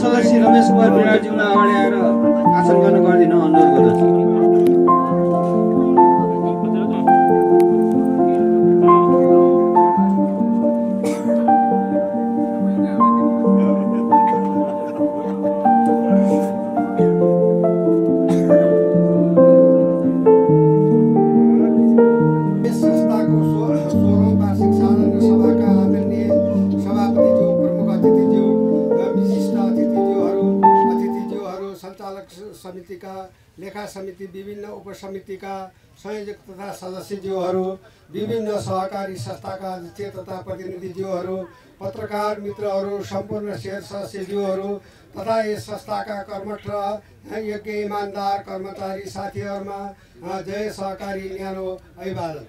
सदस्य रमेश कुमार विराटज्यूलाई अगाडि आएर भाषण गर्न गरिदिन अनुरोध गर्दछु। समितिका लेखा समिति विभिन्न उपसमितिका संयोजक तथा सदस्यज्यूहरू, विभिन्न सहकारी संस्थाका अध्यक्ष तथा प्रतिनिधिज्यूहरू, पत्रकार मित्रहरू, सम्पूर्ण शेयर सदस्यज्यूहरू तथा यस संस्थाका कर्मठ र योग्य इमान्दार कर्मचारी साथीहरूमा जय सहकारी न्यानो अभिवादन।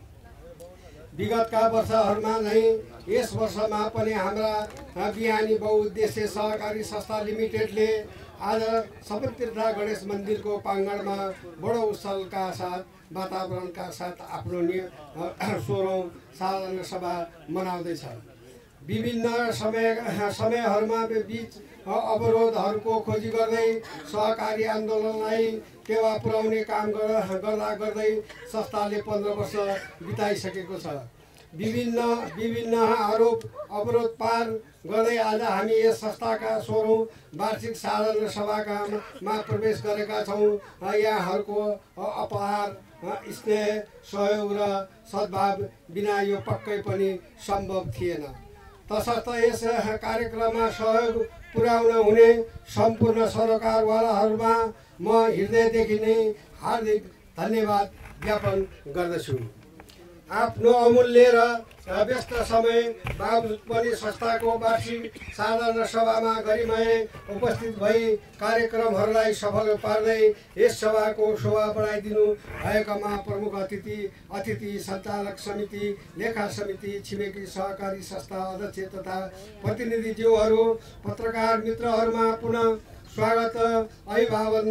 विगतका वर्षहरूमा नै यस वर्षमा पनि हाम्रा बिहानी बहुउद्देश्य सहकारी संस्था लिमिटेडले आज सपतीर्थ गणेश मन्दिरको प्राङ्गणमा बडो उत्सवका साथ वातावरणका साथ आफ्नो 16औं साधारण सभा मनाउँदैछ। विभिन्न समयहरूमा बीच अवरोधहरूको खोजी गर्दै सहकारी आन्दोलनलाई टेवा पुर्याउने काम गर्दै संस्थाले 15 वर्ष बिताइसकेको छ। विभिन्न आरोप अवरोध पार गर्दै आज हामी यस संस्थाका 16औं वार्षिक साधारण सभामा प्रवेश गरेका छौँ। यहाँहरूको अपार स्नेह सहयोग र सद्भाव बिना यो पक्कै पनि सम्भव थिएन। तसर्थ यस कार्यक्रममा सहयोग पुर्याउन हुने सम्पूर्ण सरोकारवालाहरूमा म हृदयदेखि नै हार्दिक धन्यवाद ज्ञापन गर्दछु। आफ्नो अमूल्य र व्यस्त समय बावजुद पनि संस्थाको वार्षिक साधारण सभामा गरिमय उपस्थित भई कार्यक्रमहरूलाई सफल पार्दै यस सभाको शोभा बढाइदिनु भएकामा प्रमुख अतिथि सञ्चालक समिति, लेखा समिति, छिमेकी सहकारी संस्था अध्यक्ष तथा प्रतिनिधिज्यूहरू, पत्रकार मित्रहरूमा पुनः स्वागत अभिवादन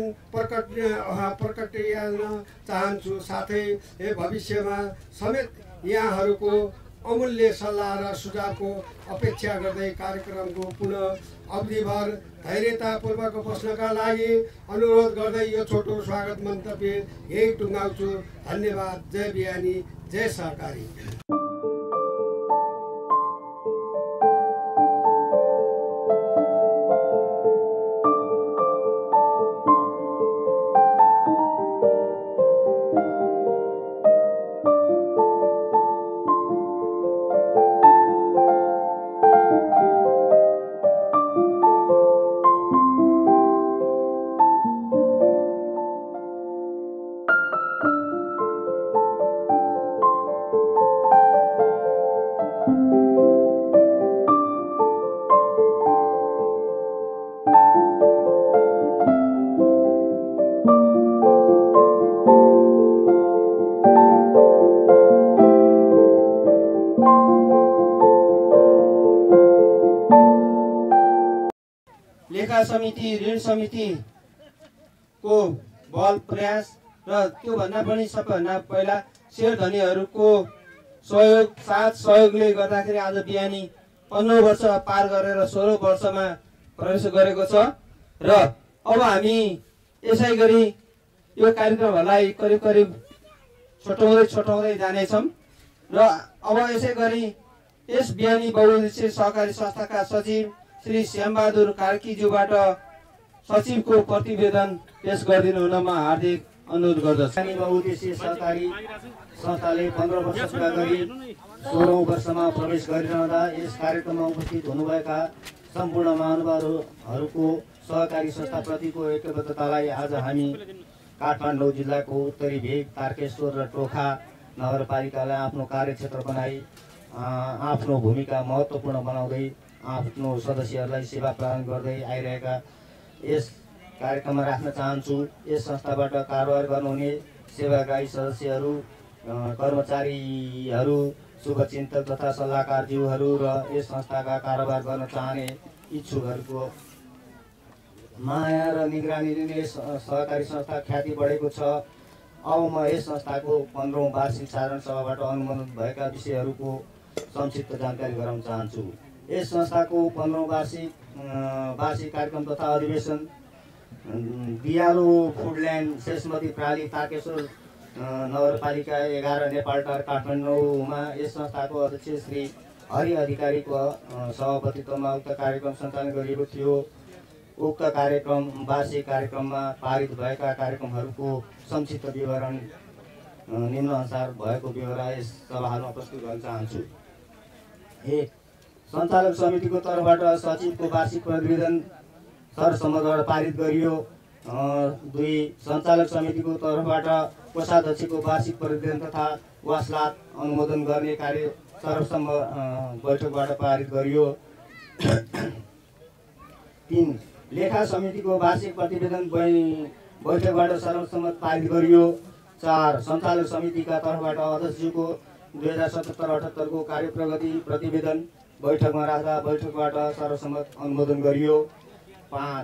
प्रकटयाउन चाहन्छु। साथै भविष्यमा समेत यहाँहरूको अमूल्य सल्लाह र सुझावको अपेक्षा गर्दै कार्यक्रमको पुनः अवधिभर धैर्यतापूर्वक बस्नका लागि अनुरोध गर्दै यो छोटो स्वागत मन्तव्य यही टुङ्गाउँछु। धन्यवाद। जय बिहानी, जय सहकारी। लेखा समिति, ऋण समितिको बल प्रयास र त्योभन्दा पनि सबभन्दा पहिला शेयर धनीहरूको सहयोगले गर्दाखेरि आज बिहानी 15 वर्ष पार गरेर 16 वर्षमा प्रवेश गरेको छ। र अब हामी यसै गरी यो कार्यक्रमहरूलाई करिब छोटाउँदै जानेछौँ। र अब यसै गरी यस बिहानी बहुउद्देश्य सहकारी संस्थाका सचिव श्री श्यामबहादुर कार्कीज्यूबाट सचिवको प्रतिवेदन पेश गरिदिनु हुन म हार्दिक अनुरोध गर्दछु। बिहानी बहुउद्देश्य सहकारी संस्थाले 15 वर्ष पुरा गरी 16औं वर्षमा प्रवेश गरिरहँदा यस कार्यक्रममा उपस्थित हुनुभएका सम्पूर्ण महानुभावहरूको सहकारी संस्थाप्रतिको एकबद्धतालाई आज हामी काठमाडौँ जिल्लाको उत्तरी भेग, तारकेश्वर र टोखा नगरपालिकालाई आफ्नो कार्यक्षेत्र बनाई आफ्नो भूमिका महत्त्वपूर्ण बनाउँदै आफ्नो सदस्यहरूलाई सेवा प्रदान गर्दै आइरहेका यस कार्यक्रममा राख्न चाहन्छु। यस संस्थाबाट कारोबार गर्नुहुने सेवाग्राही सदस्यहरू, कर्मचारीहरू, शुभचिन्तक तथा सल्लाहकारज्यूहरू र यस संस्थाका कारोबार गर्न चाहने इच्छुकहरूको माया र निगरानी लिने सहकारी संस्था ख्याति बढेको छ। अब म यस संस्थाको 15औं वार्षिक साधारण सभाबाट अनुमोदन भएका विषयहरूको संक्षिप्त जानकारी गराउन चाहन्छु। यस संस्थाको 15औं वार्षिक वार्षिक कार्यक्रम तथा अधिवेशन दियालो फुडल्यान्ड शेषमती प्राली तारकेश्वर नगरपालिका 11 नेपालटार काठमाडौँमा यस संस्थाको अध्यक्ष श्री हरि अधिकारीको सभापतित्वमा उक्त कार्यक्रम सञ्चालन गरिएको थियो। उक्त कार्यक्रम वार्षिक कार्यक्रममा पारित भएका कार्यक्रमहरूको संक्षिप्त विवरण निम्नअनुसार भएको विवरण यस सभामा प्रस्तुत गर्न चाहन्छु। 1. सञ्चालक समितिको तर्फबाट सचिवको वार्षिक प्रतिवेदन सर्वसम्मतबाट पारित गरियो। 2. सञ्चालक समितिको तर्फबाट कोषाध्यक्षको वार्षिक प्रतिवेदन तथा वासलात अनुमोदन गर्ने कार्य सर्वसम्मत बैठकबाट पारित गरियो। 3. लेखा समितिको वार्षिक प्रतिवेदन बैठकबाट सर्वसम्मत पारित गरियो। 4. सञ्चालक समितिका तर्फबाट अध्यक्षज्यूको 2077-78 को कार्यप्रगति प्रतिवेदन बैठकमा राख्दा बैठकबाट सर्वसम्मत अनुमोदन गरियो। 5.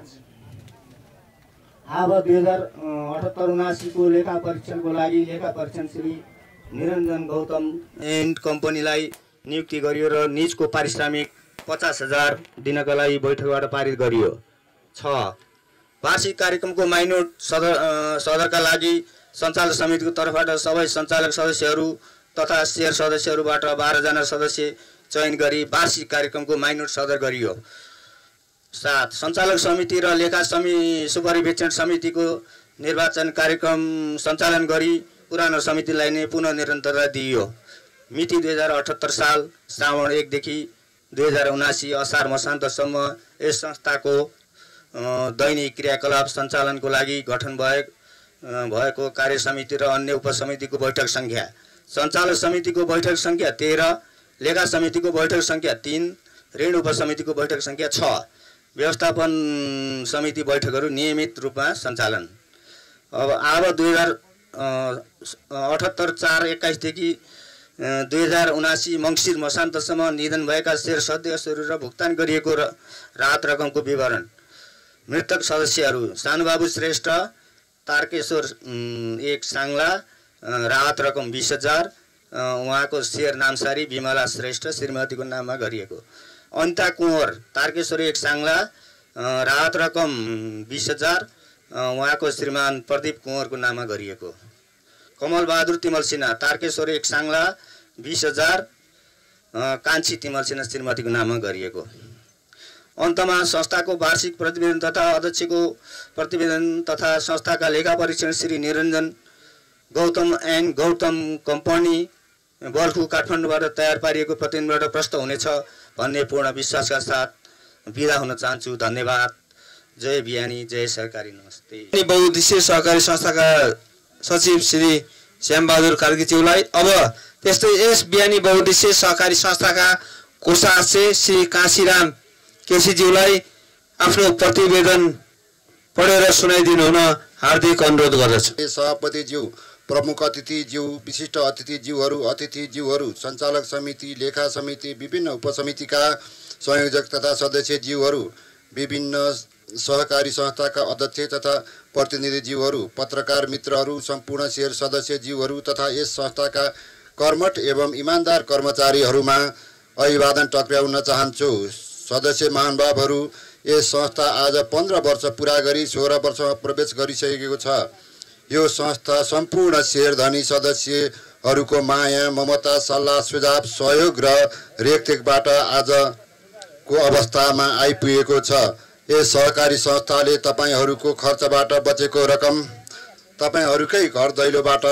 अब 2078-79 को लेखा परीक्षणको लागि लेखा परीक्षण श्री निरञ्जन गौतम एन्ड कम्पनीलाई नियुक्ति गरियो र निजको पारिश्रमिक 50,000 दिनका लागि बैठकबाट पारित गरियो। 6. वार्षिक कार्यक्रमको माइनोट सदरका लागि सञ्चालक समितिको तर्फबाट सबै सञ्चालक सदस्यहरू तथा शेयर सदस्यहरूबाट 12 जना सदस्य चयन गरी वार्षिक कार्यक्रमको माइनोट सदर गरियो। 7. सञ्चालक समिति र लेखा सुपरिवेक्षण समितिको निर्वाचन कार्यक्रम सञ्चालन गरी पुरानो समितिलाई नै पुनः निरन्तरता दिइयो। मिति 2078 साल श्रावण 1 देखि 2079 असार मसान्तसम्म यस संस्थाको दैनिक क्रियाकलाप सञ्चालनको लागि गठन भएको कार्य समिति र अन्य उपसमितिको बैठक संख्या सञ्चालक समितिको बैठक संख्या 13, लेखा समितिको बैठक संख्या 3, ऋण उपसमितिको बैठक संख्या 6, व्यवस्थापन समिति बैठकहरू नियमित रूपमा सञ्चालन। अब 2078-4-21 देखि 2079 मङ्सिर मसान्तसम्म निधन भएका शेयर सदस्यहरू र भुक्तान गरिएको राहत रकमको विवरण। मृतक सदस्यहरू सानुबाबु श्रेष्ठ तारकेश्वर 1 साङ्ला राहत रकम 20,000 उहाँको शेयर नामसारी विमला श्रेष्ठ श्रीमतीको नाममा गरिएको। अनिता कुँवर तारकेश्वर 1 साङ्ला राहत रकम 20,000 उहाँको श्रीमान प्रदीप कुँवरको नाममा गरिएको। कमल बहादुर तिमल सिन्हा तारकेश्वर 1 साङ्ला 20,000 कान्छी तिमल सिन्हा श्रीमतीको नाममा गरिएको। अन्तमा संस्थाको वार्षिक प्रतिवेदन तथा अध्यक्षको प्रतिवेदन तथा संस्थाका लेखा परीक्षण श्री निरञ्जन गौतम एन्ड गौतम कम्पनी बर्खु काठमाडौँबाट तयार पारिएको प्रतिवेदनबाट प्रष्ट हुनेछ भन्ने पूर्ण विश्वासका साथ बिदा हुन चाहन्छु। धन्यवाद। जय बिहानी, जय सहकारी। नमस्ते। बहुउद्देश्य सहकारी संस्थाका सचिव श्री श्यामबहादुर कार्कीज्यूलाई, अब त्यस्तै यस बिहानी बहुउद्देश्य सहकारी संस्थाका कोषाध्यक्ष श्री काशीराम केसीज्यूलाई आफ्नो प्रतिवेदन पढेर सुनाइदिनु हुन हार्दिक अनुरोध गर्दछु। सभापतिज्यू, प्रमुख अतिथिज्यू, विशिष्ट अतिथिज्यूहरू, सञ्चालक समिति, लेखा समिति, विभिन्न उपसमितिका संयोजक तथा सदस्यज्यूहरू, विभिन्न सहकारी संस्थाका अध्यक्ष तथा प्रतिनिधिज्यूहरू, पत्रकार मित्रहरू, सम्पूर्ण शेयर सदस्यज्यूहरू तथा यस संस्थाका कर्मठ एवं इमान्दार कर्मचारीहरूमा अभिवादन टक्र्याउन चाहन्छु। सदस्य महानुभावहरू, यस संस्था आज 15 वर्ष पुरा गरी 16 वर्षमा प्रवेश गरिसकेको छ। यो संस्था सम्पूर्ण शेयरधनी सदस्यहरूको माया, ममता, सल्लाह, सुझाव, सहयोग र रेखदेखबाट आजको अवस्थामा आइपुगेको छ। यस सहकारी संस्थाले तपाईहरूको खर्चबाट बचेको रकम तपाईहरूकै घर दैलोबाट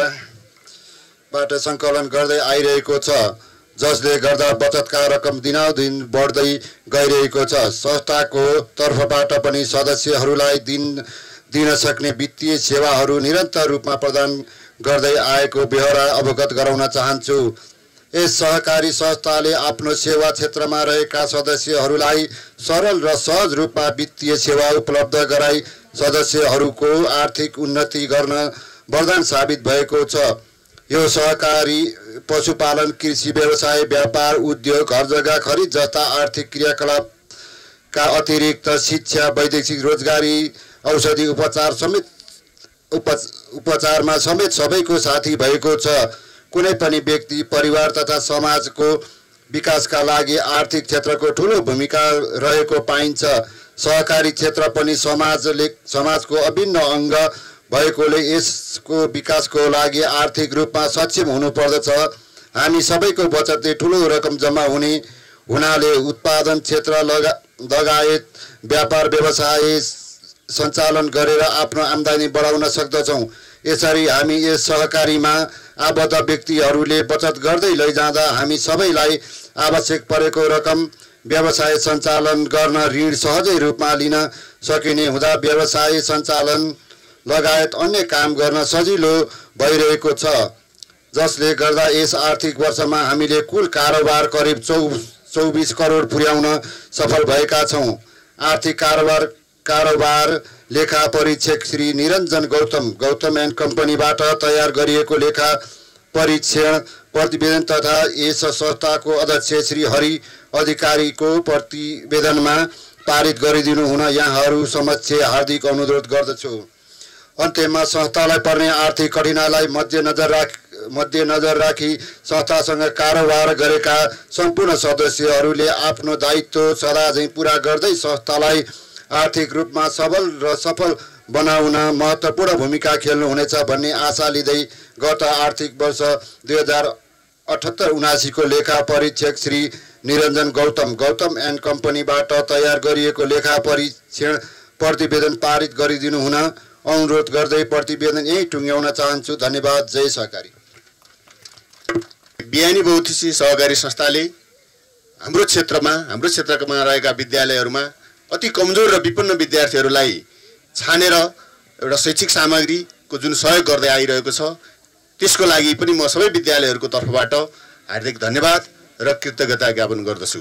सङ्कलन गर्दै आइरहेको छ, जसले गर्दा बचतका रकम दिनादिन बढ्दै गइरहेको छ। संस्थाको तर्फबाट पनि सदस्यहरूलाई दिन सक्ने वित्तीय सेवाहरू निरन्तर रूपमा प्रदान गर्दै आएको बेहोरा अवगत गराउन चाहन्छु। यस सहकारी संस्थाले आफ्नो सेवा क्षेत्रमा रहेका सदस्यहरूलाई सरल र सहज रूपमा वित्तीय सेवा उपलब्ध गराई सदस्यहरूको आर्थिक उन्नति गर्न वरदान साबित भएको छ। यो सहकारी पशुपालन, कृषि व्यवसाय, व्यापार, उद्योग, घर जग्गा खरिद जस्ता आर्थिक क्रियाकलापका अतिरिक्त शिक्षा, वैदेशिक रोजगारी, औषधि उपचारमा समेत सबैको साथी भएको छ। कुनै पनि व्यक्ति, परिवार तथा समाजको विकासका लागि आर्थिक क्षेत्रको ठुलो भूमिका रहेको पाइन्छ। सहकारी क्षेत्र पनि समाजको अभिन्न अङ्ग भएकोले यसको विकासको लागि आर्थिक रूपमा सक्षम हुनुपर्दछ। हामी सबैको बचतले ठुलो रकम जम्मा हुनाले उत्पादन क्षेत्र लगायत व्यापार व्यवसाय सञ्चालन गरेर आफ्नो आम्दानी बढाउन सक्दछौँ। यसरी हामी यस सहकारीमा आबद्ध व्यक्तिहरूले बचत गर्दै लैजाँदा हामी सबैलाई आवश्यक परेको रकम व्यवसाय सञ्चालन गर्न ऋण सहजै रूपमा लिन सकिने हुँदा व्यवसाय सञ्चालन लगायत अन्य काम गर्न सजिलो भइरहेको छ, जसले गर्दा यस आर्थिक वर्षमा हामीले कुल कारोबार करिब 24 करोड पुर्याउन सफल भएका छौँ। आर्थिक कारोबार लेखा परीक्षक श्री निरञ्जन गौतम एन्ड कम्पनीबाट तयार गरिएको लेखा परीक्षण प्रतिवेदन तथा यस संस्थाको अध्यक्ष श्री हरि अधिकारीको प्रतिवेदनमा पारित गरिदिनु हुन यहाँहरू समक्ष हार्दिक अनुरोध गर्दछु। अन्त्यमा संस्थालाई पर्ने आर्थिक कठिनाइलाई मध्यनजर राखी संस्थासँग कारोबार गरेका सम्पूर्ण सदस्यहरूले आफ्नो दायित्व सदाझै पुरा गर्दै संस्थालाई आर्थिक रूपमा सबल र सफल बनाउन महत्त्वपूर्ण भूमिका खेल्नुहुनेछ भन्ने आशा लिँदै गत आर्थिक वर्ष 2078-79 को लेखा परीक्षक श्री निरञ्जन गौतम एन्ड कम्पनीबाट तयार गरिएको लेखा परीक्षण प्रतिवेदन पारित गरिदिनु हुन अनुरोध गर्दै प्रतिवेदन यही टुङ्ग्याउन चाहन्छु। धन्यवाद। जय सहकारी। बिहानी बहुउद्देश्यीय सहकारी संस्थाले हाम्रो क्षेत्रमा रहेका विद्यालयहरूमा अति कमजोर र विपन्न विद्यार्थीहरूलाई छानेर एउटा शैक्षिक सामग्रीको जुन सहयोग गर्दै आइरहेको छ, त्यसको लागि पनि म सबै विद्यालयहरूको तर्फबाट हार्दिक धन्यवाद र कृतज्ञता ज्ञापन गर्दछु।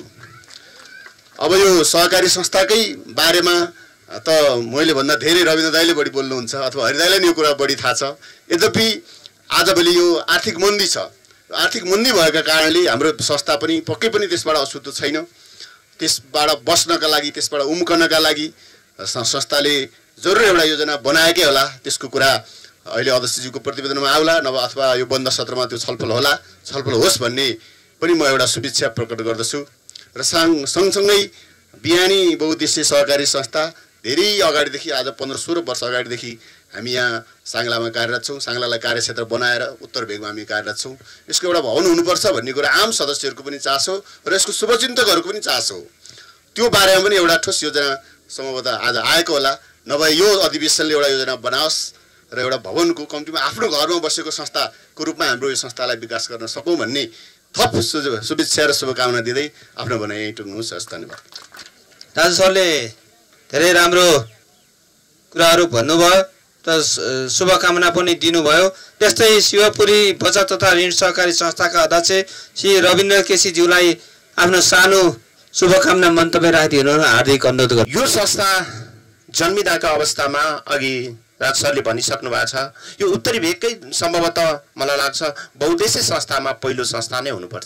अब यो सहकारी संस्थाकै बारेमा त मैले भन्दा धेरै रविन्द्र दाइले बढी बोल्नुहुन्छ अथवा हरि दाइलाई यो कुरा बढी थाहा छ। यद्यपि आजभोलि यो आर्थिक मन्दी छ। आर्थिक मन्दी भएका कारणले हाम्रो संस्था पनि पक्कै पनि त्यसबाट अछुतो छैन। त्यसबाट बस्नका लागि, त्यसबाट उम्कनका लागि संस्थाले जरुर एउटा योजना बनाएकै होला। त्यसको कुरा अहिले अध्यक्षज्यूको प्रतिवेदनमा आउला, नभए अथवा यो बन्द सत्रमा त्यो छलफल होस् भन्ने पनि म एउटा शुभेच्छा प्रकट गर्दछु। र सँगसँगै बिहानी बहुउद्देश्यीय सहकारी संस्था धेरै अगाडिदेखि, आज 15-16 वर्ष अगाडिदेखि हामी यहाँ साङ्लामा कार्यरत छौँ। साङ्लालाई कार्यक्षेत्र बनाएर उत्तर भेगमा हामी कार्यरत छौँ। यसको एउटा भवन हुनुपर्छ भन्ने कुरा आम सदस्यहरूको पनि चासो र यसको शुभचिन्तकहरूको पनि चासो हो। त्यो बारेमा पनि एउटा ठोस योजना सम्भवतः आज आएको होला, नभए यो अधिवेशनले एउटा योजना बनाओस् र एउटा भवनको कम्तीमा आफ्नो घरमा बसेको संस्थाको रूपमा हाम्रो यो संस्थालाई विकास गर्न सकौँ भन्ने थप शुभेच्छा र शुभकामना दिँदै आफ्नो भनाइ यहीँ टुङ्ग्नुहोस्। हस्, धन्यवाद। दाजु सरले धेरै राम्रो कुराहरू भन्नुभयो र शुभकामना पनि दिनुभयो। त्यस्तै शिवपुरी बचत तथा ऋण सहकारी संस्थाका अध्यक्ष श्री रविन्द्र केसीज्यूलाई आफ्नो सानो शुभकामना मन्तव्य राखिदिनु हार्दिक अनुरोध गर्छु। यो संस्था जन्मिदाका अवस्थामा अघि राज सरले भनिसक्नु भएको छ, यो उत्तरी भेगकै सम्भवतः मलाई लाग्छ बहुउद्देश्यीय संस्थामा पहिलो संस्था नै हुनुपर्छ।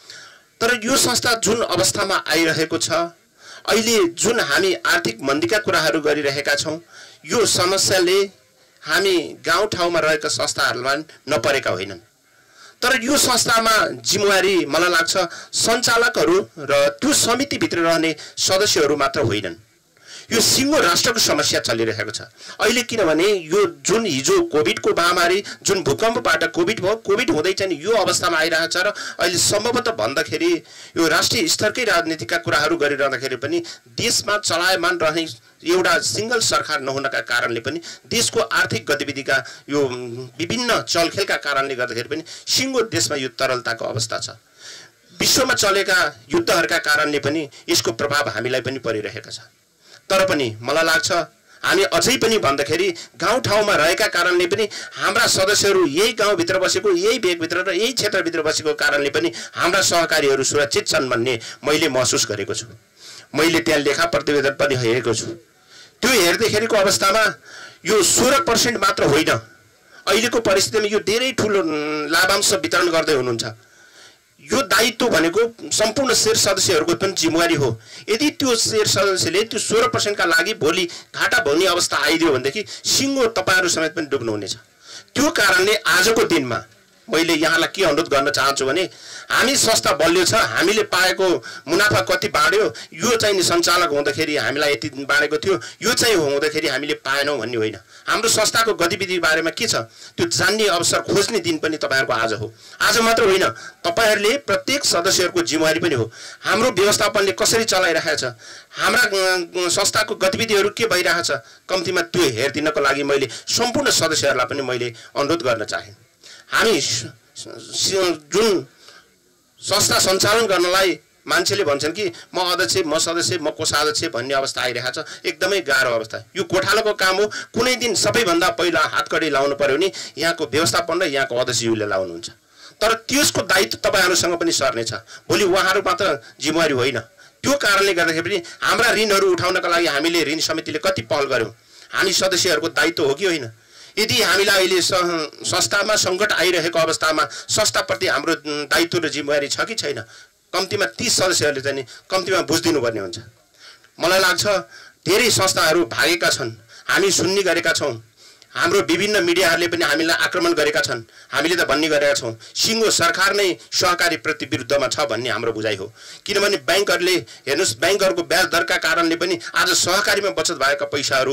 तर यो संस्था जुन अवस्थामा आइरहेको छ, अहिले जुन हामी आर्थिक मन्दीका कुराहरू गरिरहेका छौँ, यो समस्याले हामी गाउँठाउँमा रहेका संस्थाहरूमा नपरेका होइनन्। तर यो संस्थामा जिम्मेवारी मलाई लाग्छ सञ्चालकहरू र त्यो समितिभित्र रहने सदस्यहरू मात्र होइनन्। यो सिङ्गो राष्ट्रको समस्या चलिरहेको छ अहिले। किनभने यो जुन हिजो कोभिडको महामारी, जुन भूकम्पबाट कोभिड भयो, कोभिड हुँदै चाहिँ यो अवस्थामा आइरहेको छ र अहिले सम्भवतः भन्दाखेरि यो राष्ट्रिय स्तरकै राजनीतिका कुराहरू गरिरहँदाखेरि पनि देशमा चलायमान रहने एउटा सिंगल सरकार नहुनका कारणले पनि देशको आर्थिक गतिविधिका यो विभिन्न चलखेलका कारणले गर्दाखेरि पनि सिङ्गो देशमा यो तरलताको अवस्था छ। विश्वमा चलेका युद्धहरूका कारणले पनि यसको प्रभाव हामीलाई पनि परिरहेको छ। तर पनि मलाई लाग्छ हामी अझै पनि भन्दाखेरि गाउँठाउँमा रहेका कारणले पनि हाम्रा सदस्यहरू यही गाउँभित्र बसेको, यही भेगभित्र र यही क्षेत्रभित्र बसेको कारणले पनि हाम्रा सहकारीहरू सुरक्षित छन् भन्ने मैले महसुस गरेको छु। मैले त्यहाँ लेखा प्रतिवेदन पनि हेरेको छु। त्यो हेर्दैखेरिको अवस्थामा यो 16% मात्र होइन, अहिलेको परिस्थितिमा यो धेरै ठुलो लाभांश वितरण गर्दै हुनुहुन्छ। यो दायित्व भनेको सम्पूर्ण शेयर सदस्यहरूको पनि जिम्मेवारी हो। यदि त्यो शेयर सदस्यले त्यो 16% का लागि भोलि घाटा भन्ने अवस्था आइदियो भनेदेखि सिङ्गो तपाईँहरू समेत पनि डुब्नुहुनेछ। त्यो कारणले आजको दिनमा मैले यहाँलाई के अनुरोध गर्न चाहन्छु भने हामी संस्था बलियो छ, हामीले पाएको मुनाफा कति बाँड्यो, यो चाहिँ नि सञ्चालक हुँदाखेरि हामीलाई यति बाँडेको थियो, यो चाहिँ हुँदाखेरि हामीले पाएनौँ भन्ने होइन। हाम्रो संस्थाको गतिविधि बारेमा के छ त्यो जान्ने अवसर खोज्ने दिन पनि तपाईँहरूको आज हो। आज मात्र होइन, तपाईँहरूले प्रत्येक सदस्यहरूको जिम्मेवारी पनि हो। हाम्रो व्यवस्थापनले कसरी चलाइरहेको छ, हाम्रा संस्थाको गतिविधिहरू के भइरहेको छ, कम्तीमा त्यो हेरिदिनको लागि मैले सम्पूर्ण सदस्यहरूलाई पनि मैले अनुरोध गर्न चाहे। हामी जुन संस्था सञ्चालन गर्नलाई मान्छेले भन्छन् कि म अध्यक्ष, म सदस्य, म कोषाध्यक्ष भन्ने अवस्था आइरहेको छ, एकदमै गाह्रो अवस्था। यो गोठालोको काम हो। कुनै दिन सबैभन्दा पहिला हातकडी लाउनु पर्यो भने यहाँको व्यवस्थापन र यहाँको अध्यक्षज्यूले लाउनुहुन्छ। तर त्यसको दायित्व तपाईँहरूसँग पनि सर्नेछ। भोलि उहाँहरू मात्र जिम्मेवारी होइन। त्यो कारणले गर्दाखेरि पनि हाम्रा ऋणहरू उठाउनका लागि हामीले ऋण समितिले कति पहल गर्यौँ, हामी सदस्यहरूको दायित्व हो कि होइन? यदि हामीलाई अहिले संस्थामा सङ्कट आइरहेको अवस्थामा संस्थाप्रति हाम्रो दायित्व र जिम्मेवारी छ कि छैन, कम्तीमा 30 सदस्यहरूले चाहिँ कम्तीमा बुझिदिनु पर्ने हुन्छ। मलाई लाग्छ धेरै संस्थाहरू भागेका छन्, हामी सुन्ने गरेका छौँ। हाम्रो विभिन्न मिडियाहरूले पनि हामीलाई आक्रमण गरेका छन्। हामीले त भन्ने गरेका छौँ सिङ्गो सरकार नै सहकारी प्रति विरुद्धमा छ भन्ने हाम्रो बुझाइ हो। किनभने ब्याङ्कहरूले हेर्नुहोस्, ब्याङ्कहरूको ब्याज दरका कारणले पनि आज सहकारीमा बचत भएका पैसाहरू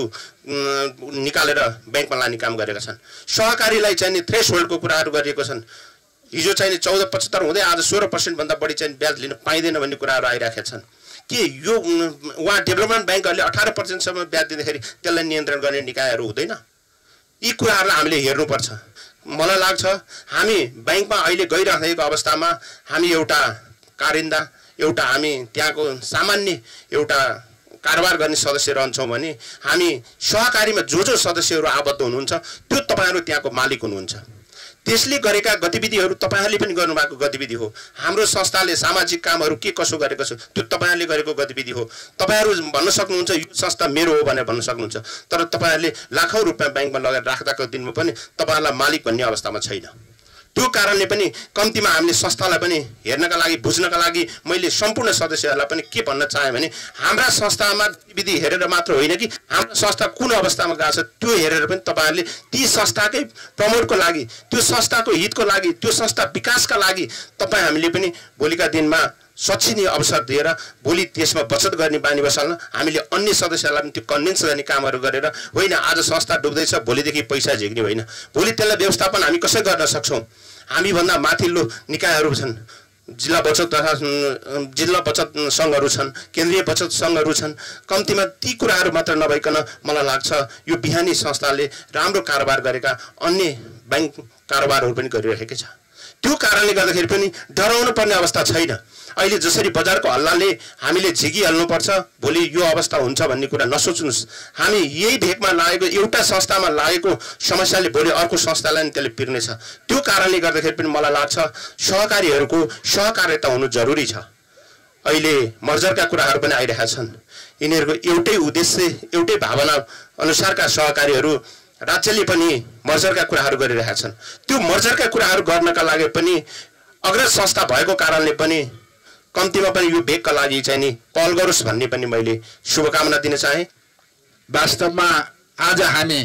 निकालेर ब्याङ्कमा लाने काम गरेका छन्। सहकारीलाई चाहिँ थ्रेसहोल्डको कुराहरू गरिएको छन्। हिजो चाहिँ 14.75 हुँदै आज 16% भन्दा बढी चाहिँ ब्याज लिन पाइँदैन भन्ने कुराहरू आइरहेका छन्। के यो उहाँ डेभलपमेन्ट ब्याङ्कहरूले 18% सम्म ब्याज दिँदाखेरि त्यसलाई नियन्त्रण गर्ने निकायहरू हुँदैन? यी कुराहरूलाई हामीले हेर्नुपर्छ। मलाई लाग्छ हामी ब्याङ्कमा अहिले गइरहेको अवस्थामा हामी एउटा कारिन्दा, एउटा हामी त्यहाँको सामान्य एउटा कारोबार गर्ने सदस्य रहन्छौँ भने हामी सहकारीमा जो सदस्यहरू आबद्ध हुनुहुन्छ त्यो तपाईँहरू त्यहाँको मालिक हुनुहुन्छ। त्यसले गरेका गतिविधिहरू तपाईँहरूले पनि गर्नुभएको गतिविधि हो। हाम्रो संस्थाले सामाजिक कामहरू के कसो गरेको छ त्यो तपाईँहरूले गरेको गतिविधि हो। तपाईँहरू भन्न सक्नुहुन्छ यो संस्था मेरो हो भनेर भन्न सक्नुहुन्छ, तर तपाईँहरूले लाखौँ रुपियाँ ब्याङ्कमा लगाएर राख्दाको दिनमा पनि तपाईँहरूलाई मालिक भन्ने अवस्थामा छैन। त्यो कारणले पनि कम्तीमा हामीले संस्थालाई पनि हेर्नका लागि, बुझ्नका लागि मैले सम्पूर्ण सदस्यहरूलाई पनि के भन्न चाहेँ भने हाम्रा संस्थामा गतिविधि हेरेर मात्र होइन कि हाम्रो संस्था कुन अवस्थामा गएको छ त्यो हेरेर पनि तपाईँहरूले ती संस्थाकै प्रमोटको लागि, त्यो संस्थाको हितको लागि, त्यो संस्था विकासका लागि तपाईँ हामीले पनि भोलिका दिनमा सचिने अवसर दिएर भोलि त्यसमा बचत गर्ने बानी बसाल्न हामीले अन्य सदस्यहरूलाई पनि त्यो कन्भिन्स गर्ने कामहरू गरेर होइन आज संस्था डुब्दैछ भोलिदेखि पैसा झिक्ने होइन। भोलि त्यसलाई व्यवस्थापन हामी कसरी गर्न सक्छौँ? हामीभन्दा माथिल्लो निकायहरू छन्, जिल्ला बचत सङ्घहरू छन्, केन्द्रीय बचत सङ्घहरू छन्। कम्तीमा ती कुराहरू मात्र नभइकन मलाई लाग्छ यो बिहानी संस्थाले राम्रो कारोबार गरेका अन्य ब्याङ्क कारोबारहरू पनि गरिरहेकै छ। त्यो कारणले गर्दाखेरि पनि डराउनु पर्ने अवस्था छैन। अहिले जसरी बजारको हल्लाले हामीले झिकिहाल्नुपर्छ भोलि यो अवस्था हुन्छ भन्ने कुरा नसोच्नुहोस्। हामी यही भेगमा लागेको एउटा संस्थामा लागेको समस्याले भोलि अर्को संस्थालाई नि त्यसले पिर्नेछ। त्यो कारणले गर्दाखेरि पनि मलाई लाग्छ सहकारीहरूको सहकार्यता हुनु जरुरी छ। अहिले मर्जरका कुराहरू पनि आइरहेका छन्। यिनीहरूको एउटै उद्देश्य, एउटै भावना अनुसारका सहकारीहरू राज्यले पनि मर्जरका कुराहरू गरिरहेका छन्। त्यो मर्जरका कुराहरू गर्नका लागि पनि अग्रज संस्था भएको कारणले पनि कम्तीमा पनि यो भेगका लागि चाहिँ नि पहल गरोस् भन्ने पनि मैले शुभकामना दिन चाहे। वास्तवमा आज हामी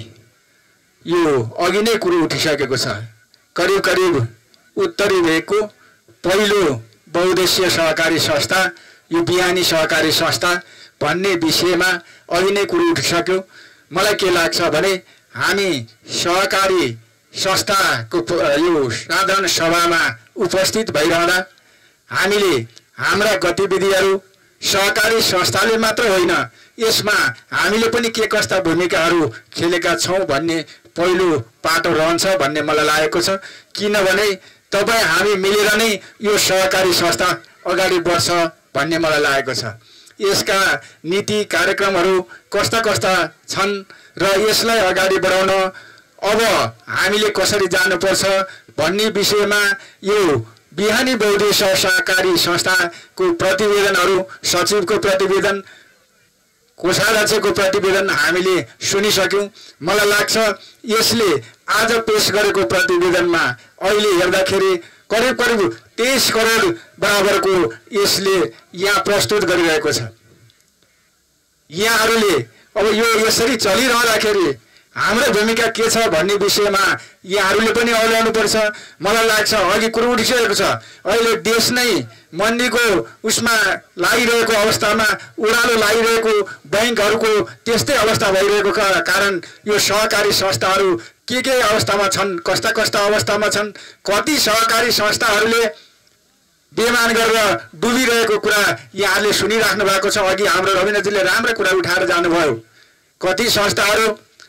यो अघि नै कुरो उठिसकेको छ। करिब करिब उत्तरी भेगको पहिलो बहुउद्देश्य सहकारी संस्था यो बिहानी सहकारी संस्था भन्ने विषयमा अघि नै कुरो उठिसक्यो। मलाई के लाग्छ भने हामी सहकारी संस्थाको यो साधारण सभामा उपस्थित भइरहँदा हामीले हाम्रा गतिविधिहरू सहकारी संस्थाले मात्र होइन यसमा हामीले पनि के कस्ता भूमिकाहरू खेलेका छौँ भन्ने पहिलो पाटो रहन्छ भन्ने मलाई लागेको छ। किनभने तपाईँ हामी मिलेर नै यो सहकारी संस्था अगाडि बढ्छ भन्ने मलाई लागेको छ। यसका नीति कार्यक्रमहरू कस्ता कस्ता छन् र यसलाई अगाडि बढाउन अब हामीले कसरी जानुपर्छ भन्ने विषयमा यो बिहानी बहुउद्देश्य सहकारी संस्थाको प्रतिवेदनहरू, सचिवको प्रतिवेदन, कोषाध्यक्षको प्रतिवेदन हामीले सुनिसक्यौँ। मलाई लाग्छ यसले आज पेश गरेको प्रतिवेदनमा अहिले हेर्दाखेरि करिब करिब 23 करोड बराबरको यसले यहाँ प्रस्तुत गरिरहेको छ। यहाँहरूले अब यो यसरी चलिरहँदाखेरि हाम्रो भूमिका के छ भन्ने विषयमा यहाँहरूले पनि औल्याउनुपर्छ। मलाई लाग्छ अघि कुरो उठिसकेको छ, अहिले देश नै मन्दीको उसमा लागिरहेको अवस्थामा, उडालो लागिरहेको, ब्याङ्कहरूको त्यस्तै अवस्था भइरहेको कारण यो सहकारी संस्थाहरू के अवस्थामा छन्, कस्ता कस्ता अवस्थामा छन्, कति सहकारी संस्थाहरूले बेमान गरेर डुबिरहेको कुरा यहाँले सुनिराख्नु भएको छ। अघि हाम्रो रविन्द्रजीले राम्रो कुरा उठाएर जानुभयो। कति संस्थाहरू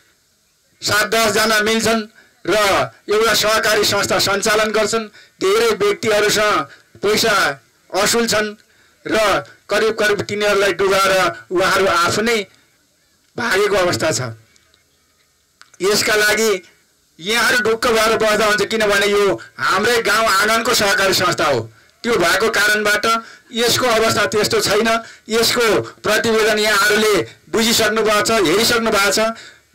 7-10 जना मिल्छन् र एउटा सहकारी संस्था सञ्चालन गर्छन्, धेरै व्यक्तिहरूसँग पैसा असुल्छन् र करिब करिब तिनीहरूलाई डुबाएर उहाँहरू आफू नै भागेको अवस्था छ। यसका लागि यहाँहरू ढुक्क भएर बस्दा हुन्छ, किनभने यो हाम्रै गाउँ आँगनको सहकारी संस्था हो। त्यो भएको कारणबाट यसको अवस्था त्यस्तो छैन। यसको प्रतिवेदन यहाँहरूले बुझिसक्नु भएको छ, हेरिसक्नु भएको छ।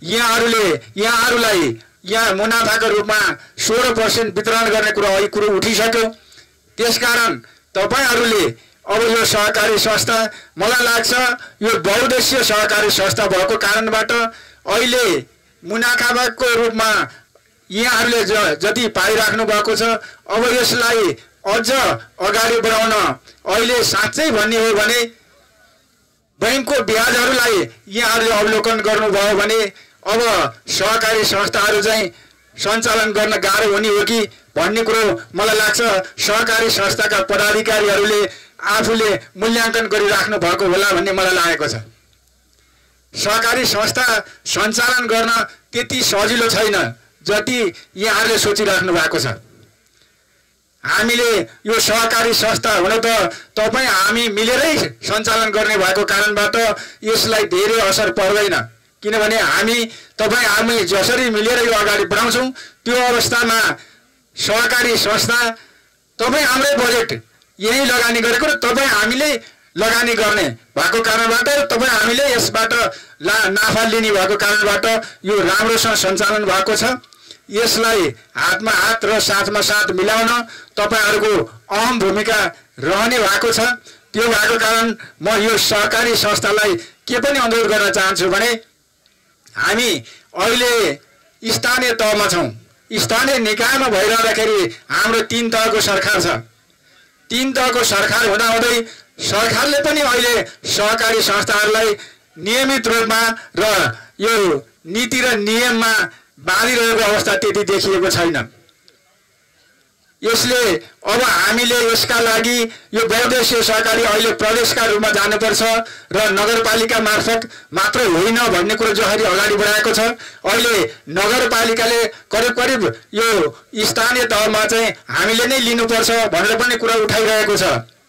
यहाँहरूलाई यहाँ मुनाफाको रूपमा 16% वितरण गर्ने कुरो उठिसक्यो। त्यसकारण तपाईहरूले अब यो सहकारी संस्था, मलाई लाग्छ यो बहुउद्देश्य सहकारी संस्था भएको कारणबाट अहिले मुनाफाको रूपमा यहाँहरूले जति पाइराख्नु भएको छ, अब यसलाई अझ अगाडि बढाउन अहिले साँच्चै भन्ने हो भने बैंकको ब्याजहरूलाई यहाँहरूले अवलोकन गर्नुभयो भने अब सहकारी संस्थाहरू चाहिँ सञ्चालन गर्न गाह्रो हुने हो कि भन्ने कुरो मलाई लाग्छ सहकारी संस्थाका पदाधिकारीहरूले आफूले मूल्याङ्कन गरिराख्नु भएको होला भन्ने मलाई लागेको छ। सहकारी संस्था सञ्चालन गर्न त्यति सजिलो छैन जति यहाँहरूले सोचिराख्नु भएको छ। हामीले यो सहकारी संस्था हुन त तपाईँ हामी मिलेरै सञ्चालन गर्ने भएको कारणबाट यसलाई धेरै असर पर्दैन, किनभने हामी जसरी मिलेर यो अगाडि बढाउँछौँ त्यो अवस्थामा सहकारी संस्था तपाईँ हाम्रै बजेट यही लगानी गरेको र तपाईँ हामीले लगानी गर्ने भएको कारणबाट तपाईँ हामीले यसबाट नाफा लिने भएको कारणबाट यो राम्रोसँग सञ्चालन भएको छ। यसलाई हातमा हात र साथमा साथ मिलाउन तपाईहरूको अहम भूमिका रहने भएको छ। त्यो भएको कारण म यो सहकारी संस्थालाई के पनि अनुरोध गर्न चाहन्छु भने हामी अहिले स्थानीय तहमा छौँ। स्थानीय निकायमा भइरहँदाखेरि हाम्रो 3 तहको सरकार छ। 3 तहको सरकार हुँदाहुँदै सरकारले पनि अहिले सहकारी संस्थाहरूलाई नियमित रूपमा र यो नीति र नियममा बाँधिरहेको अवस्था त्यति देखिएको छैन। यसले अब हामीले यसका लागि यो बहुउद्देश्य सहकारी अहिले प्रदेशका रूपमा जानुपर्छ र नगरपालिका मार्फत मात्र होइन भन्ने कुरो जसरी अगाडि बढाएको छ। अहिले नगरपालिकाले करिब यो स्थानीय तहमा चाहिँ हामीले नै लिनुपर्छ भनेर पनि कुरा उठाइरहेको छ।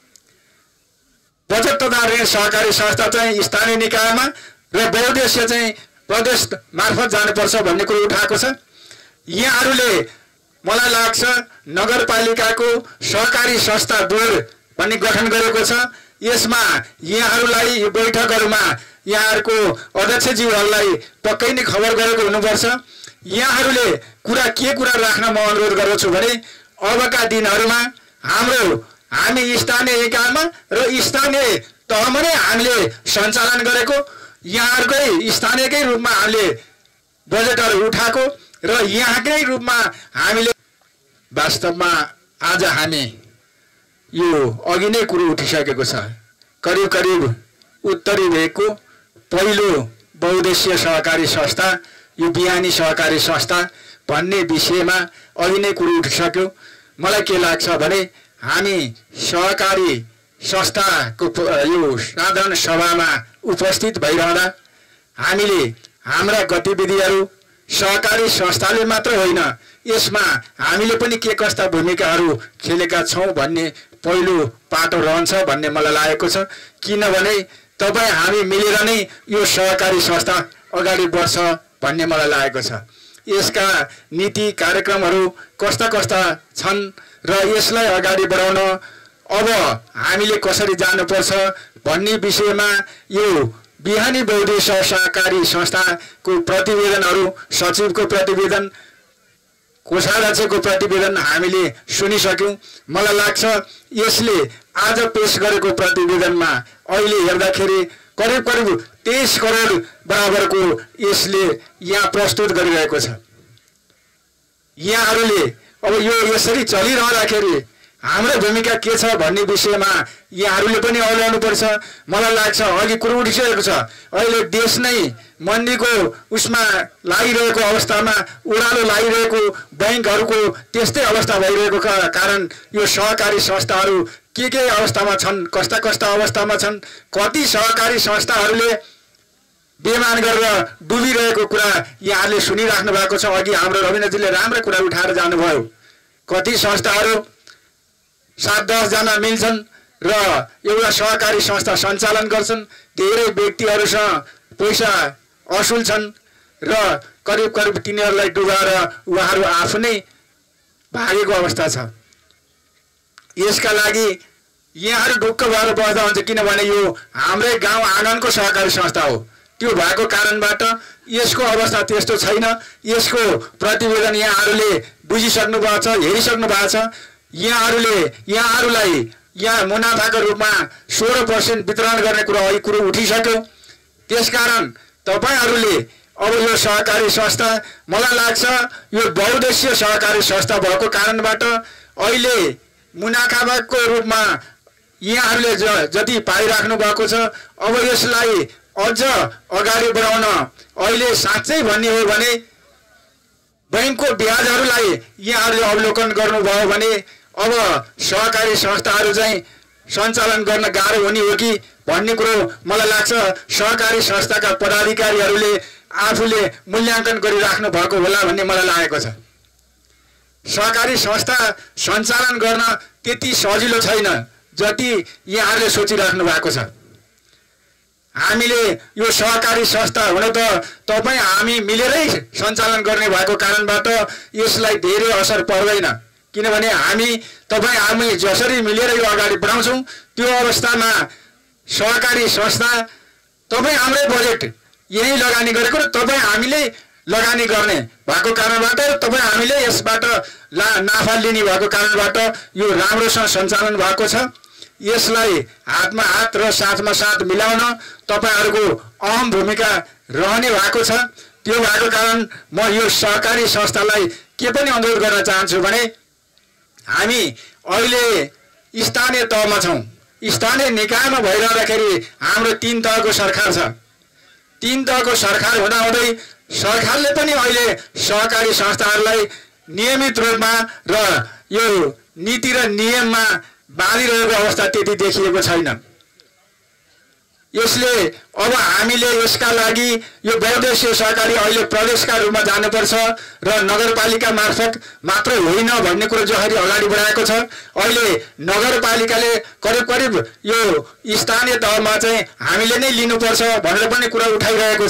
बचत तथा ऋण सहकारी संस्था चाहिँ स्थानीय निकायमा र बहुउद्देश्य चाहिँ प्रदेश मार्फत जानुपर्छ भन्ने कुरो उठाएको छ। यहाँहरूले मलाई लाग्छ नगरपालिकाको सहकारी संस्था बोर्ड भन्ने गठन गरेको छ। यसमा यहाँहरूलाई यो बैठकहरूमा यहाँहरूको अध्यक्षज्यूहरूलाई पक्कै नै खबर गरेको हुनुपर्छ। यहाँहरूले के कुरा राख्न म अनुरोध गर्दछु भने अबका दिनहरूमा हामी स्थानीय निकायमा र स्थानीय तहमा नै हामीले सञ्चालन गरेको, यहाँहरूकै स्थानीयकै रूपमा हामीले बजेटहरू उठाएको र यहाँकै रूपमा हामीले वास्तवमा आज हामी यो अघि नै कुरो उठिसकेको छ। करिब उत्तरी भेगको पहिलो बहुउद्देश्य सहकारी संस्था यो बिहानी सहकारी संस्था भन्ने विषयमा अघि नै कुरो उठिसक्यो। मलाई के लाग्छ भने हामी सहकारी संस्थाको यो साधारण सभामा उपस्थित भइरहँदा हामीले हाम्रा गतिविधिहरू सहकारी संस्थाले मात्र होइन यसमा हामीले पनि के कस्ता भूमिकाहरू खेलेका छौँ भन्ने पहिलो पाटो रहन्छ भन्ने मलाई लागेको छ। किनभने तपाईँ हामी मिलेर नै यो सहकारी संस्था अगाडि बढ्छ भन्ने मलाई लागेको छ। यसका नीति कार्यक्रमहरू कस्ता छन् र यसलाई अगाडि बढाउन अब हामीले कसरी जानुपर्छ भन्ने विषयमा यो बिहानी बहुउद्देश्य सहकारी संस्थाको प्रतिवेदनहरू, सचिवको प्रतिवेदन, कोषाध्यक्षको प्रतिवेदन हामीले सुनिसक्यौँ। मलाई लाग्छ यसले आज पेश गरेको प्रतिवेदनमा अहिले हेर्दाखेरि करिब 23 करोड बराबरको यसले यहाँ प्रस्तुत गरिरहेको छ। यहाँहरूले अब यो यसरी चलिरहँदाखेरि हाम्रो भूमिका के छ भन्ने विषयमा यहाँहरूले पनि औल्याउनुपर्छ। मलाई लाग्छ अघि कुरो उठिसकेको छ, अहिले देश नै मन्दीको उसमा लागिरहेको अवस्थामा, उडालो लागिरहेको, बैंकहरूको त्यस्तै अवस्था भइरहेको कारण यो सहकारी संस्थाहरू के अवस्थामा छन्, कस्ता कस्ता अवस्थामा छन्, कति सहकारी संस्थाहरूले बेमान गरेर डुबिरहेको कुरा यहाँले सुनिराख्नु भएको छ। अघि हाम्रो रविन्द्रजीले राम्रो कुरा उठाएर जानुभयो। कति संस्थाहरू 7-10 जना मिल्छन् र एउटा सहकारी संस्था सञ्चालन गर्छन्, धेरै व्यक्तिहरूसँग पैसा असुल्छन् र करिब करिब तिनीहरूलाई डुबाएर उहाँहरू आफू नै भागेको अवस्था छ। यसका लागि यहाँहरू ढुक्क भएर बस्दा हुन्छ, किनभने यो हाम्रै गाउँ आँगनको सहकारी संस्था हो। त्यो भएको कारणबाट यसको अवस्था त्यस्तो छैन। यसको प्रतिवेदन यहाँहरूले बुझिसक्नु भएको छ, हेरिसक्नु भएको छ। यहाँहरूलाई यहाँ मुनाफाको रूपमा 16% वितरण गर्ने कुरो उठिसक्यो। त्यसकारण तपाईहरूले अब यो सहकारी संस्था, मलाई लाग्छ यो बहुउद्देश्य सहकारी संस्था भएको कारणबाट अहिले मुनाफाको रूपमा यहाँहरूले जति पाइराख्नु भएको छ, अब यसलाई अझ अगाडि बढाउन अहिले साँच्चै भन्ने हो भने बैंकको ब्याजहरूलाई यहाँहरूले अवलोकन गर्नुभयो भने अब सहकारी संस्थाहरू चाहिँ सञ्चालन गर्न गाह्रो हुने हो कि भन्ने कुरो मलाई लाग्छ सहकारी संस्थाका पदाधिकारीहरूले आफूले मूल्याङ्कन गरिराख्नु भएको होला भन्ने मलाई लागेको छ। सहकारी संस्था सञ्चालन गर्न त्यति सजिलो छैन जति यहाँहरूले सोचिराख्नु भएको छ। हामीले यो सहकारी संस्था हुन त तपाईँ हामी मिलेरै सञ्चालन गर्ने भएको कारणबाट यसलाई धेरै असर पर्दैन, किनभने हामी तपाईँ हामी जसरी मिलेर यो अगाडि बढाउँछौँ त्यो अवस्थामा सहकारी संस्था तपाईँ हाम्रै बजेट यही लगानी गरेको र तपाईँ हामीले लगानी गर्ने भएको कारणबाट तपाईँ हामीले यसबाट नाफा लिने भएको कारणबाट यो राम्रोसँग सञ्चालन भएको छ। यसलाई हातमा हात र साथमा साथ मिलाउन तपाईहरूको अहम भूमिका रहने भएको छ। त्यो भएको कारण म यो सहकारी संस्थालाई के पनि अनुरोध गर्न चाहन्छु भने हामी अहिले स्थानीय तहमा छौँ। स्थानीय निकायमा भइरहँदाखेरि हाम्रो 3 तहको सरकार छ। 3 तहको सरकार हुँदाहुँदै सरकारले पनि अहिले सहकारी संस्थाहरूलाई नियमित रूपमा र यो नीति र नियममा बाँधिरहेको अवस्था त्यति देखिएको छैन। यसले अब हामीले यसका लागि यो बहुउद्देश्य सहकारी अहिले प्रदेशका रूपमा जानुपर्छ र नगरपालिका मार्फत मात्र होइन भन्ने कुरो जसरी अगाडि बढाएको छ। अहिले नगरपालिकाले करिब करिब यो स्थानीय तहमा चाहिँ हामीले नै लिनुपर्छ भनेर पनि कुरा उठाइरहेको छ।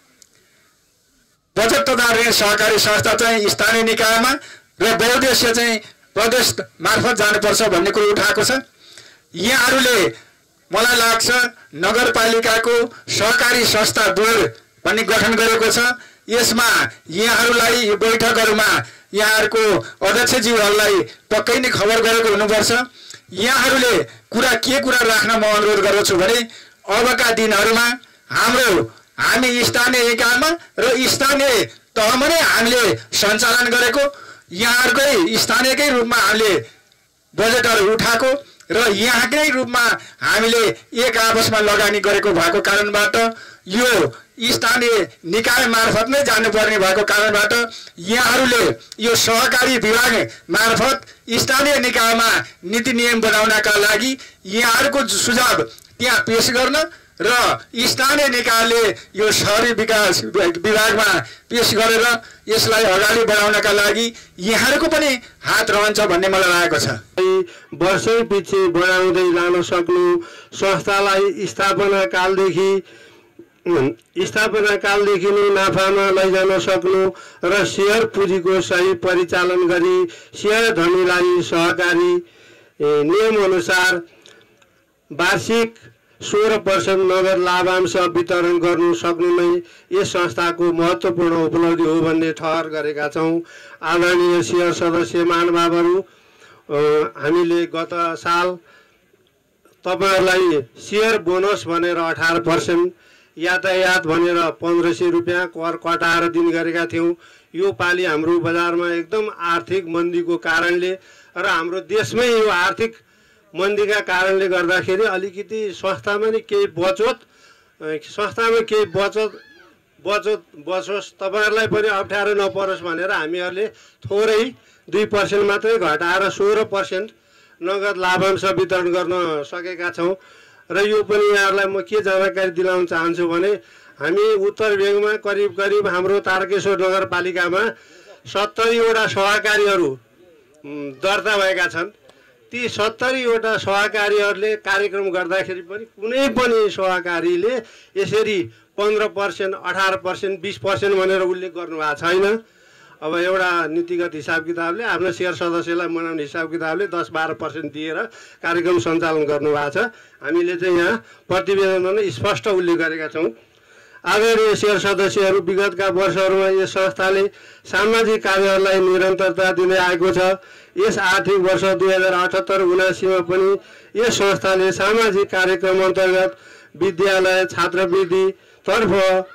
बचत तथा ऋण सहकारी संस्था चाहिँ स्थानीय निकायमा र बहुउद्देश्य चाहिँ प्रदेश मार्फत जानुपर्छ भन्ने कुरो उठाएको छ। यहाँहरूले मलाई लाग्छ नगरपालिकाको सहकारी संस्था बोर्ड पनि गठन गरेको छ। यसमा यहाँहरूलाई यो बैठकहरूमा यहाँहरूको अध्यक्षज्यूहरूलाई पक्कै नै खबर गरेको हुनुपर्छ। यहाँहरूले के कुरा राख्न म अनुरोध गर्छु भने अबका दिनहरूमा हामी स्थानीय निकायमा र स्थानीय तहमा नै हामीले सञ्चालन गरेको, यहाँहरूकै स्थानीयकै रूपमा हामीले बजेटहरू उठाएको र यहाँकै रूपमा हामीले एक आपसमा लगानी गरेको भएको कारणबाट यो स्थानीय निकाय मार्फत नै जानुपर्ने भएको कारणबाट यहाँहरूले यो सहकारी विभाग मार्फत स्थानीय निकायमा नीति नियम बनाउनका लागि यहाँहरूको सुझाव त्यहाँ पेश गर्न र स्थानीय निकायले यो शहरी विकास विभागमा पेश गरेर यसलाई अगाडि बढाउनका लागि यहाँहरूको पनि हात रहन्छ भन्ने मलाई लागेको छ। वर्षै पछि बढाउँदै लान सक्नु, संस्थालाई स्थापना कालदेखि नै नाफामा लैजान सक्नु र सेयर पुँजीको सही परिचालन गरी सेयर धनीलाई सहकारी नियमअनुसार वार्षिक 16% नगद लाभांश वितरण गर्नु सक्नु नै यस संस्थाको महत्त्वपूर्ण उपलब्धि हो भन्ने ठहर गरेका छौँ। आदरणीय सेयर सदस्य महानुभावहरू, हामीले गत साल तपाईहरूलाई सेयर बोनस भनेर 18% यातायात भनेर 1500 रुपियाँ कर कटाएर दिने गरेका थियौँ। यो पालि हाम्रो बजारमा एकदम आर्थिक मन्दीको कारणले र हाम्रो देशमै यो आर्थिक मन्दीका कारणले गर्दाखेरि अलिकति संस्थामा नै केही बचत बसोस्, तपाईँहरूलाई पनि अप्ठ्यारो नपरोस् भनेर हामीहरूले थोरै 2% मात्रै घटाएर 16% नगद लाभांश वितरण गर्न सकेका छौँ। र यो पनि यहाँहरूलाई म के जानकारी दिलाउन चाहन्छु भने हामी उत्तर भेगमा करिब हाम्रो तारकेश्वर नगरपालिकामा 70वटा सहकारीहरू दर्ता भएका छन्। ती 70वटा सहकारीहरूले कार्यक्रम गर्दाखेरि पनि कुनै पनि सहकारीले यसरी 15%, 18%, 20% भनेर उल्लेख गर्नुभएको छैन। अब एउटा नीतिगत हिसाब किताबले आफ्नो सेयर सदस्यलाई मनाउने हिसाब किताबले 10-12% दिएर कार्यक्रम सञ्चालन गर्नुभएको छ। हामीले चाहिँ यहाँ प्रतिवेदनमा नै स्पष्ट उल्लेख गरेका छौँ। आदरणीय सेयर सदस्यहरू, विगतका वर्षहरूमा यस संस्थाले सामाजिक कार्यहरूलाई निरन्तरता दिँदै आएको छ। यस आर्थिक वर्ष 2078-79 पनि यस संस्थाले सामाजिक कार्यक्रम अन्तर्गत विद्यालय, छात्रवृत्ति तर्फ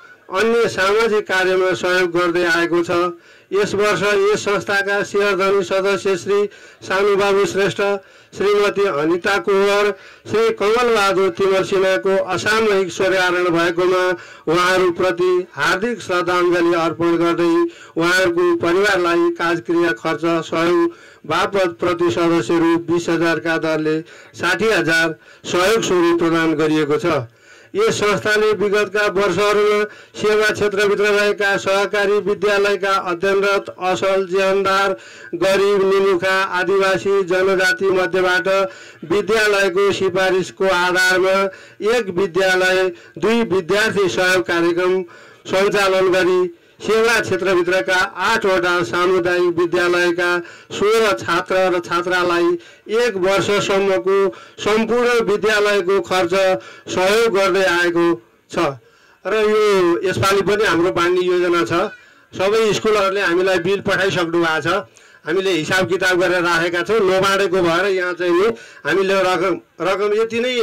अन्य सामाजिक कार्यमा सहयोग गर्दै आएको छ। यस वर्ष यस संस्थाका शेयरधनी सदस्य श्री सानुबाबु श्रेष्ठ, श्रीमती अनिता कुँवर, श्री कमलबहादुर तिमर सिन्हाको असामयिक स्वर्गीकरण भएकोमा उहाँहरूप्रति हार्दिक श्रद्धाञ्जली अर्पण गर्दै उहाँहरूको परिवारलाई काजक्रिया खर्च सहयोग बापत प्रति सदस्य रु 20,000 का दरले 60,000 सहयोग स्वरूप प्रदान गरिएको छ। यस संस्थाले विगतका वर्षहरूमा सेवा क्षेत्रभित्र रहेका सहकारी विद्यालयका अध्ययनरत असल, जीवनदार, गरिब, निमुखा, आदिवासी जनजाति मध्येबाट विद्यालयको सिफारिसको आधारमा 1 विद्यालय 2 विद्यार्थी सहयोग कार्यक्रम सञ्चालन गरी सेवा क्षेत्रभित्रका 8वटा सामुदायिक विद्यालयका 16 छात्र र छात्रालाई 1 वर्षसम्मको सम्पूर्ण विद्यालयको खर्च सहयोग गर्दै आएको छ। र यो यसपालि पनि हाम्रो बाँड्ने योजना छ। सबै स्कुलहरूले हामीलाई बिल पठाइसक्नु भएको छ। हामीले हिसाब किताब गरेर राखेका छौँ। नबाँडेको भएर यहाँ चाहिँ नि हामीले रकम यति नै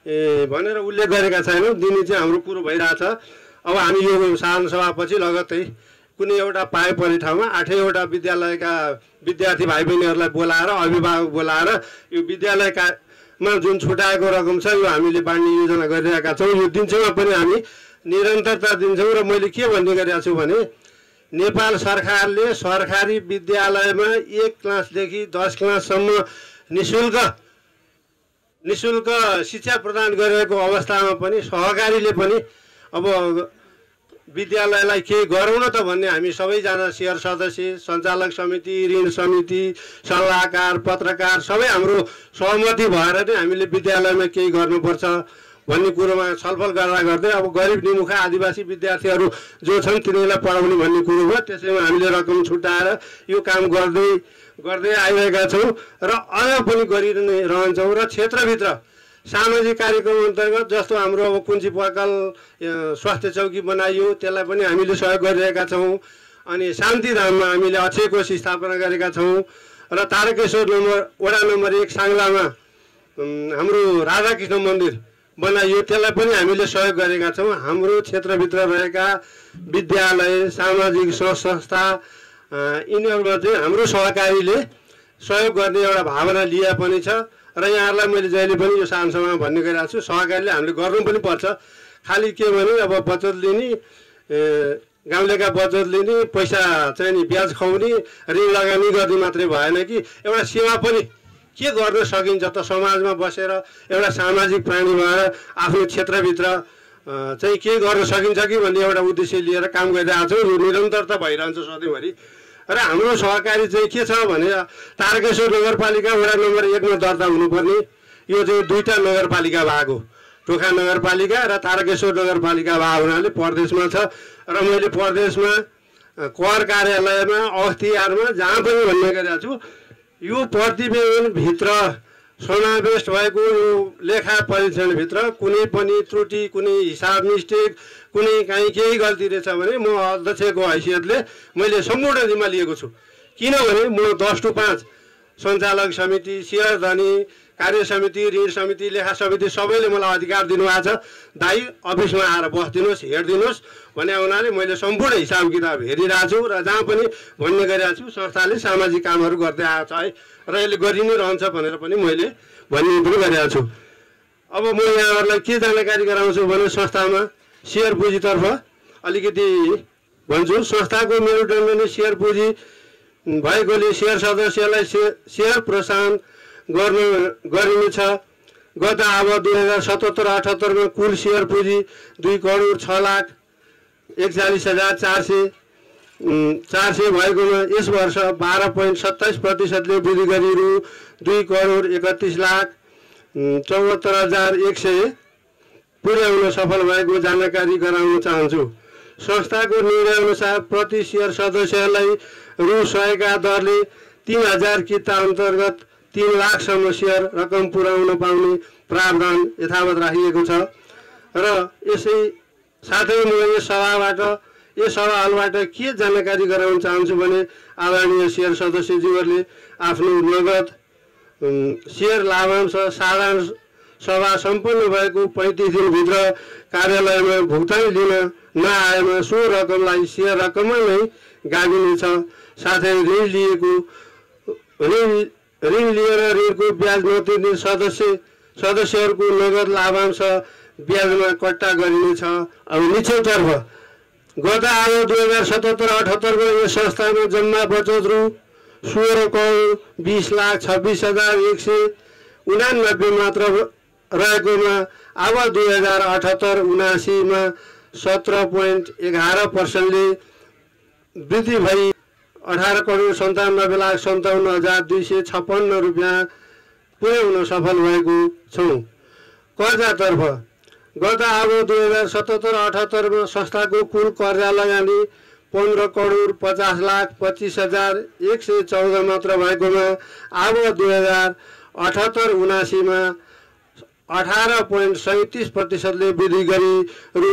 भनेर उल्लेख गरेका छैनौँ। दिने चाहिँ हाम्रो कुरो भइरहेछ। अब हामी यो साधारण सभापछि लगत्तै कुनै एउटा पाए पर्ने ठाउँमा 8वटा विद्यालयका विद्यार्थी भाइ बहिनीहरूलाई बोलाएर, अभिभावक बोलाएर यो विद्यालयमा जुन छुट्याएको रकम छ यो हामीले बाँड्ने योजना गरिरहेका छौँ। यो दिन्छौँमा पनि हामी निरन्तरता दिन्छौँ। र मैले के भन्ने गरिरहेको छु भने नेपाल सरकारले सरकारी विद्यालयमा 1 क्लासदेखि 10 क्लाससम्म निःशुल्क शिक्षा प्रदान गरिरहेको अवस्थामा पनि सहकारीले पनि अब विद्यालयलाई केही गरौँ न त भन्ने हामी सबैजना सेयर सदस्य, सञ्चालक समिति, ऋण समिति, सल्लाहकार, पत्रकार सबै हाम्रो सहमति भएर नै हामीले विद्यालयमा केही गर्नुपर्छ भन्ने कुरोमा छलफल गर्दै अब गरिब, निमुखा, आदिवासी विद्यार्थीहरू जो छन् तिनीहरूलाई पढाउने भन्ने कुरोमा त्यसैमा हामीले रकम छुट्याएर यो काम गर्दै आइरहेका छौँ र अझ पनि गरिरहन्छौँ। र क्षेत्रभित्र सामाजिक कार्यक्रम अन्तर्गत जस्तो हाम्रो अब कुञ्ची पकाल स्वास्थ्य चौकी बनाइयो, त्यसलाई पनि हामीले सहयोग गरिरहेका छौँ। अनि शान्तिधाममा हामीले अक्षय कोष स्थापना गरेका छौँ। र तारकेश्वर वडा नम्बर 1 साङ्लामा हाम्रो राधाकृष्ण मन्दिर बनाइयो, त्यसलाई पनि हामीले सहयोग गरेका छौँ। हाम्रो क्षेत्रभित्र रहेका विद्यालय, सामाजिक संस्था यिनीहरूमा चाहिँ हाम्रो सहकारीले सहयोग गर्ने एउटा भावना लिया पनि छ। र यहाँहरूलाई मैले जहिले पनि यो सानसमा भन्ने गरिरहेको छु, सहकारीले हामीले गर्नु पनि पर्छ। खालि के भने अब बचत लिने, गाउँलेका बचत लिने, पैसा चाहिँ नि ब्याज खुवाउने, ऋण लगानी गर्ने मात्रै भएन कि एउटा सेवा पनि के गर्न सकिन्छ त समाजमा बसेर एउटा सामाजिक प्राणी भएर आफ्नो क्षेत्रभित्र चाहिँ के गर्न सकिन्छ कि भन्ने एउटा उद्देश्य लिएर काम गरिरहेको छौँ। यो निरन्तरता भइरहन्छ सधैँभरि। र हाम्रो सहकारी चाहिँ के छ भने तारकेश्वर नगरपालिका वडा नम्बर 1 मा दर्ता हुनुपर्ने यो चाहिँ 2टा नगरपालिका भएको टोखा नगरपालिका र तारकेश्वर नगरपालिका भएको हुनाले परदेशमा छ। र मैले परदेशमा कर कार्यालयमा अख्तियारमा जहाँ पनि भन्ने गरिरहेको छु यो प्रतिवेदनभित्र समावेश भएको यो लेखा परीक्षणभित्र कुनै पनि त्रुटि, कुनै हिसाब मिस्टेक, कुनै काहीँ केही गल्ती रहेछ भने म अध्यक्षको हैसियतले मैले सम्पूर्ण जिम्मा लिएको छु। किनभने म 10 to 5 सञ्चालक समिति, शेयरधनी, कार्य समिति, ऋण समिति, लेखा समिति सबैले मलाई अधिकार दिनुभएको छ, दाइ अफिसमा आएर बसिदिनुहोस्, हेरिदिनुहोस् भने हुनाले मैले सम्पूर्ण हिसाब किताब हेरिरहेको छु र जहाँ पनि भन्ने गरिरहेको छु संस्थाले सामाजिक कामहरू गर्दै आएको छ है र यसले गरि नै रहन्छ भनेर पनि मैले भन्ने पनि गरिरहेको छु। अब म यहाँहरूलाई के जानकारी गराउँछु भने संस्थामा सेयर पुँजीतर्फ अलिकति भन्छु। संस्थाको मेरुदण्ड नै सेयर पुँजी भएकोले सेयर सदस्यलाई सेयर प्रोत्साहन गरिनेछ। गत अब 2077-78 कुल सेयर पुँजी 2,06,41,400 भएकोमा यस वर्ष 12.27% वृद्धि गरी रु 2,31,74,100 पुर्याउन सफल भएको जानकारी गराउन चाहन्छु। संस्थाको निर्णय अनुसार प्रति सेयर सदस्यलाई रु 100 का दरले 3000 किता अन्तर्गत 3 लाखसम्म सेयर रकम पुर्याउन पाउने प्रावधान यथावत राखिएको छ र यसै साथै म यस सभाहलबाट के जानकारी गराउन चाहन्छु भने आदरणीय सेयर सदस्यज्यूहरूले आफ्नो नगद सेयर लाभांश साधारण सभा सम्पन्न भएको 35 दिनभित्र कार्यालयमा भुक्तानी लिन नआएमा सो रकमलाई सेयर रकममा नै गाभिनेछ। साथै ऋण लिएर ऋणको ब्याज नतिर्ने सदस्यहरूको नगद लाभांश ब्याजमा कट्टा गरिनेछ। अब निश्चयतर्फ गत आयो 2077-78 यस संस्थामा जम्मा बचत रु 16,20,26,189 मात्र रहेकोमा अब 2078-79 मा 17.11% वृद्धि भई 18,97,57,256 रुपियाँ पुर्याउन सफल भएको छौँ। कर्जातर्फ गत अब 2077-78 मा संस्थाको कुल कर्जा लगानी 15,50,25,114 मात्र भएकोमा अब 2078-79 मा 18.37% वृद्धि गरी रु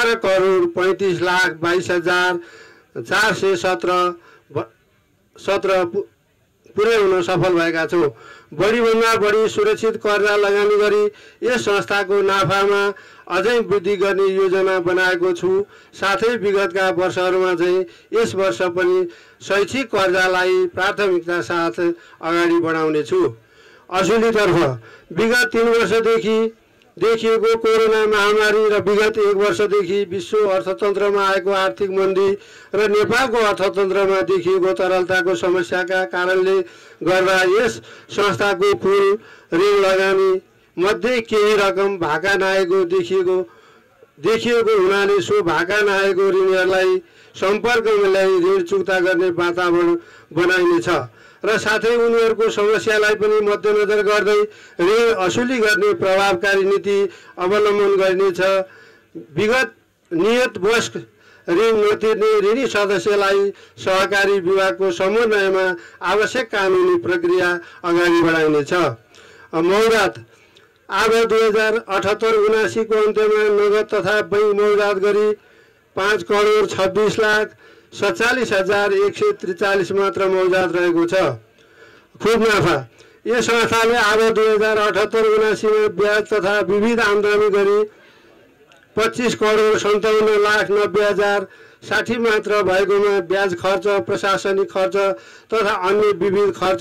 18,35,22,417 पुर्याउन सफल भएका छौँ। बढीभन्दा बढी सुरक्षित कर्जा लगानी गरी यस संस्थाको नाफामा अझै वृद्धि गर्ने योजना बनाएको छु। साथै विगतका वर्षहरूमा चाहिँ यस वर्ष पनि शैक्षिक कर्जालाई प्राथमिकता साथ अगाडि बढाउने छु। असुलीतर्फ विगत 3 वर्षदेखि देखिएको कोरोना महामारी र विगत 1 वर्षदेखि विश्व अर्थतन्त्रमा आएको आर्थिक मन्दी र नेपालको अर्थतन्त्रमा देखिएको तरलताको समस्याका कारणले गर्दा यस संस्थाको कुल ऋण लगानी मध्ये केही रकम भाका नआएको देखिएको हुनाले सो भाका नआएको ऋणीहरूलाई सम्पर्कमा ल्याई ऋण चुक्ता गर्ने वातावरण बनाइनेछ र साथै उनीहरूको समस्यालाई पनि मध्यनजर गर्दै ऋण असुली गर्ने प्रभावकारी नीति अवलम्बन गरिनेछ। विगत नियतवश ऋण नतिर्ने ऋणी सदस्यलाई सहकारी विभागको समन्वयमा आवश्यक कानुनी प्रक्रिया अगाडि बढाइनेछ। मौजात अब 2078-79 को अन्त्यमा नगद तथा बैंक मौजात गरी 5,46,47,143 मात्र मौजात रहेको छ। खुब नाफा यस संस्थाले अब 2078-79 में ब्याज तथा विविध आमदानी गरी 25,57,90,60 मात्र भएकोमा ब्याज खर्च, प्रशासनिक खर्च तथा अन्य विविध खर्च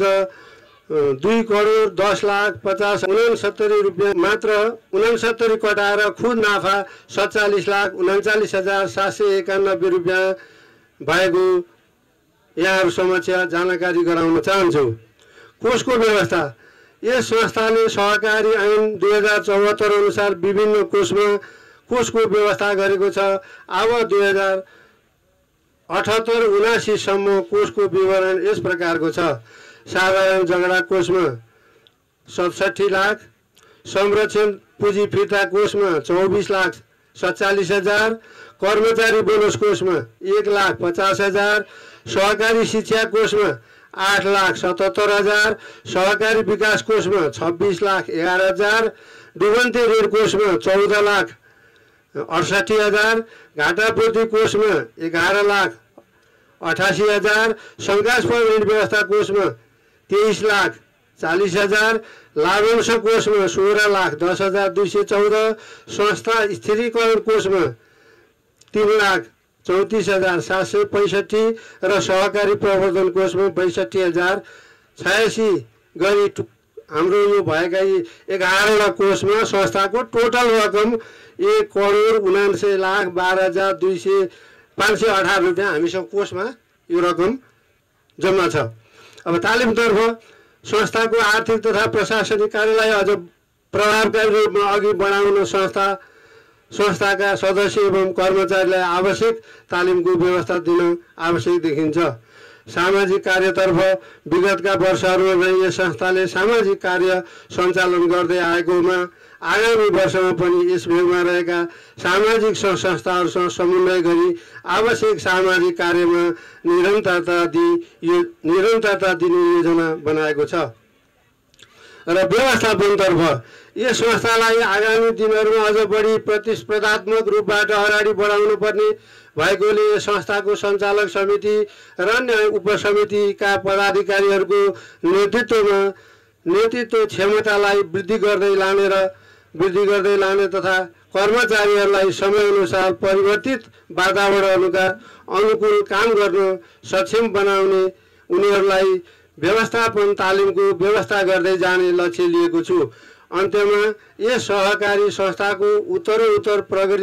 2,10,50,69 रुपियाँ मात्र 69 कटाएर खुद नाफा 47,39,791 रुपियाँ भएको यहाँहरू समक्ष जानकारी गराउन चाहन्छु। कोषको व्यवस्था यस संस्थाले सहकारी ऐन 2074 अनुसार विभिन्न कोषमा कोषको व्यवस्था गरेको छ। अब 2078-79 सम्म कोषको विवरण यस प्रकारको छ। साधारण झगडा कोषमा 67 लाख, संरक्षण पुँजी फिर्ता कोषमा 24,47,000, कर्मचारी बोनस कोषमा 1,50,000, सहकारी शिक्षा कोषमा 8,77,000, सहकारी विकास कोषमा 26,11,000, डुबन्ते ऋण कोषमा 14,68,000, घाटापूर्ति कोषमा 11,88,000, शङ्कास्पद ऋण व्यवस्था कोषमा 23,00,000 40,000, लाभांश कोषमा 16,10,214, संस्था स्थिरीकरण कोषमा 3,34,765 र सहकारी प्रवर्धन कोषमा 62,086 गरी हाम्रो यो भएका यी 11वटा कोषमा संस्थाको टोटल रकम 1,12,12,518 रुपियाँ हामीसँग कोषमा यो रकम जम्मा छ। अब तालिमतर्फ संस्थाको आर्थिक तथा प्रशासनिक कार्यलाई अझ प्रभावकारी रूपमा अघि बढाउन संस्थाका सदस्य एवं कर्मचारीलाई आवश्यक तालिमको व्यवस्था दिन आवश्यक देखिन्छ। सामाजिक कार्यतर्फ विगतका वर्षहरूमा यस संस्थाले सामाजिक कार्य सञ्चालन गर्दै आएकोमा आगामी वर्षमा पनि यस भेगमा रहेका सामाजिक संस्थाहरूसँग समन्वय गरी आवश्यक सामाजिक कार्यमा निरन्तरता दिने योजना बनाएको छ। र व्यवस्थापनतर्फ यस संस्थालाई आगामी दिनहरूमा अझ बढी प्रतिस्पर्धात्मक रूपबाट अगाडि बढाउनु पर्ने भएकोले यस संस्थाको सञ्चालक समिति र अन्य उपसमितिका पदाधिकारीहरूको नेतृत्व क्षमतालाई वृद्धि गर्दै लाने तथा कर्मचारीहरूलाई समयअनुसार परिवर्तित वातावरणका अनुकूल काम गर्न सक्षम बनाउने उनीहरूलाई व्यवस्थापन तालिमको व्यवस्था गर्दै जाने लक्ष्य लिएको छु। अन्त्यमा यस सहकारी संस्थाको उत्तरोत्तर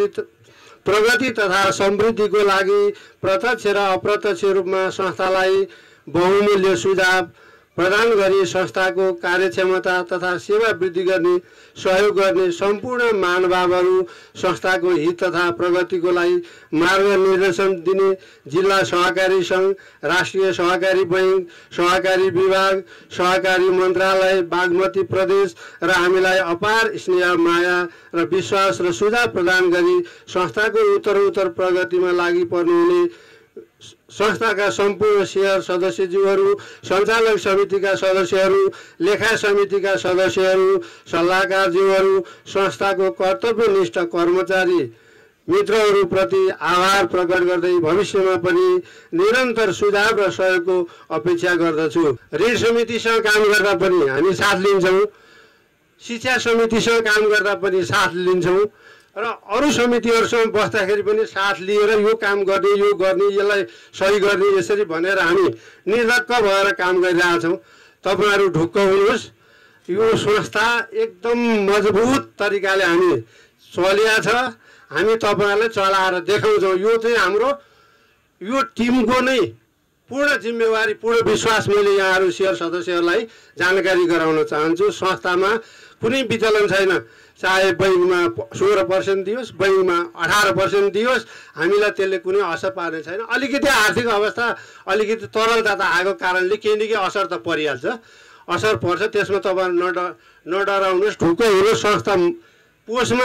प्रगति तथा समृद्धिको लागि प्रत्यक्ष र अप्रत्यक्ष रूपमा संस्थालाई बहुमूल्य सुझाव प्रदान गरी संस्थाको कार्यक्षमता तथा सेवा वृद्धि गर्ने सहयोग गर्ने सम्पूर्ण महानुभावहरू संस्थाको हित तथा प्रगतिको लागि मार्गनिर्देशन दिने जिल्ला सहकारी सङ्घ, राष्ट्रिय सहकारी बैङ्क, सहकारी विभाग, सहकारी मन्त्रालय, बागमती प्रदेश र हामीलाई अपार स्नेह, माया र विश्वास र सुझाव प्रदान गरी संस्थाको उत्तरोत्तर प्रगतिमा लागि पर्नुहुने संस्थाका सम्पूर्ण शेयर सदस्यज्यूहरू, सञ्चालक समितिका सदस्यहरू, लेखा समितिका सदस्यहरू, सल्लाहकारज्यूहरू, संस्थाको कर्तव्यनिष्ठ कर्मचारी मित्रहरूप्रति आभार प्रकट गर्दै भविष्यमा पनि निरन्तर सुझाव र सहयोगको अपेक्षा गर्दछु। ऋण समितिसँग काम गर्दा पनि हामी साथ लिन्छौँ, शिक्षा समितिसँग काम गर्दा पनि साथ लिन्छौँ र अरू समितिहरूसँग बस्दाखेरि पनि साथ लिएर यो काम गर्ने, यो गर्ने, यसलाई सही गर्ने यसरी भनेर हामी निर्धक्क भएर काम गरिरहेछौँ। तपाईँहरू ढुक्क हुनुहोस्, यो संस्था एकदम मजबुत तरिकाले हामी चलिया छ। हामी तपाईँहरूलाई चलाएर देखाउँछौँ। यो चाहिँ हाम्रो यो टिमको नै पूर्ण जिम्मेवारी, पूर्ण विश्वास मैले यहाँहरू शेयर सदस्यहरूलाई जानकारी गराउन चाहन्छु। संस्थामा कुनै विचलन छैन, चाहे बैङ्कमा 16% दियोस्, बैङ्कमा 18% दियोस्, हामीलाई त्यसले कुनै असर पार्ने छैन। अलिकति आर्थिक अवस्था अलिकति तरलता त आएको कारणले केही न केही असर त परिहाल्छ, असर पर्छ, त्यसमा तपाईँहरू नडराउनुहोस्, ढुक्क हुनुहोस्। संस्था कोषमा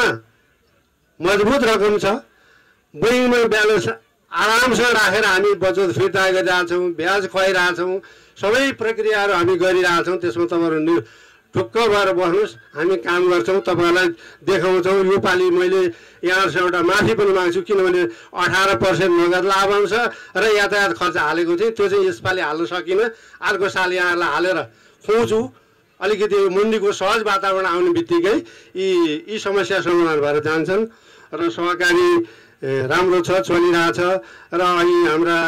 मजबुत रकम छ, बैङ्कमा ब्यालेन्स आरामसँग राखेर हामी बचत फिर्ता गरिरहेछौँ, ब्याज खुवाइरहेछौँ, सबै प्रक्रियाहरू हामी गरिरहेछौँ। त्यसमा तपाईँहरू ढुक्क भएर बस्नुहोस्, हामी काम गर्छौँ, तपाईँहरूलाई देखाउँछौँ। यो पालि मैले यहाँहरूसँग एउटा माफी पनि माग्छु, किनभने 18% नगद लाभांश र यातायात खर्च हालेको थिएँ, त्यो चाहिँ यसपालि हाल्न सकिनँ। अर्को साल यहाँहरूलाई हालेर खुवाउँछु। अलिकति मुन्डीको सहज वातावरण आउने बित्तिकै यी समस्या समाधान भएर जान्छन् र सहकारी राम्रो छ, चलिरहेछ। र अहिले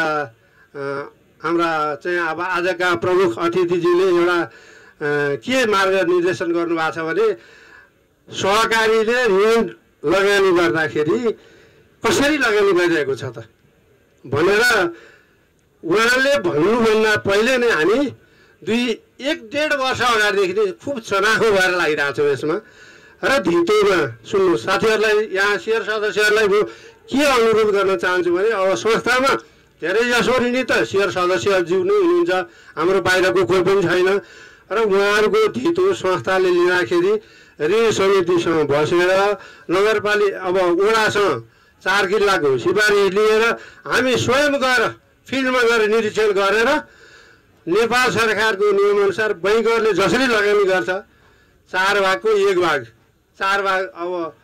हाम्रा चाहिँ अब आजका प्रमुख अतिथिजीले एउटा के मार्गनिर्देशन गर्नुभएको छ भने सहकारीले ऋण लगानी गर्दाखेरि कसरी लगानी गरिरहेको छ त भनेर उहाँले भन्नुभन्दा पहिले नै हामी 1-1.5 वर्ष अगाडिदेखि नै खुब चनाखो भएर लागिरहेको छौँ यसमा। र धितोमा सुन्नु साथीहरूलाई, यहाँ शेयर सदस्यहरूलाई म के अनुरोध गर्न चाहन्छु भने अब संस्थामा धेरै जसो नि त शेयर सदस्यज्यू नै हुनुहुन्छ, हाम्रो बाहिरको कोही पनि छैन। र उहाँहरूको धितो संस्थाले लिँदाखेरि ऋण समितिसँग बसेर नगरपालिका अब वडासँग 4 किल्लाको सिफारिस लिएर हामी स्वयं गएर फिल्डमा गएर निरीक्षण गरेर नेपाल सरकारको नियमअनुसार बैङ्कहरूले जसरी लगानी गर्छ 4 भागको 1 भाग, 4 भाग अब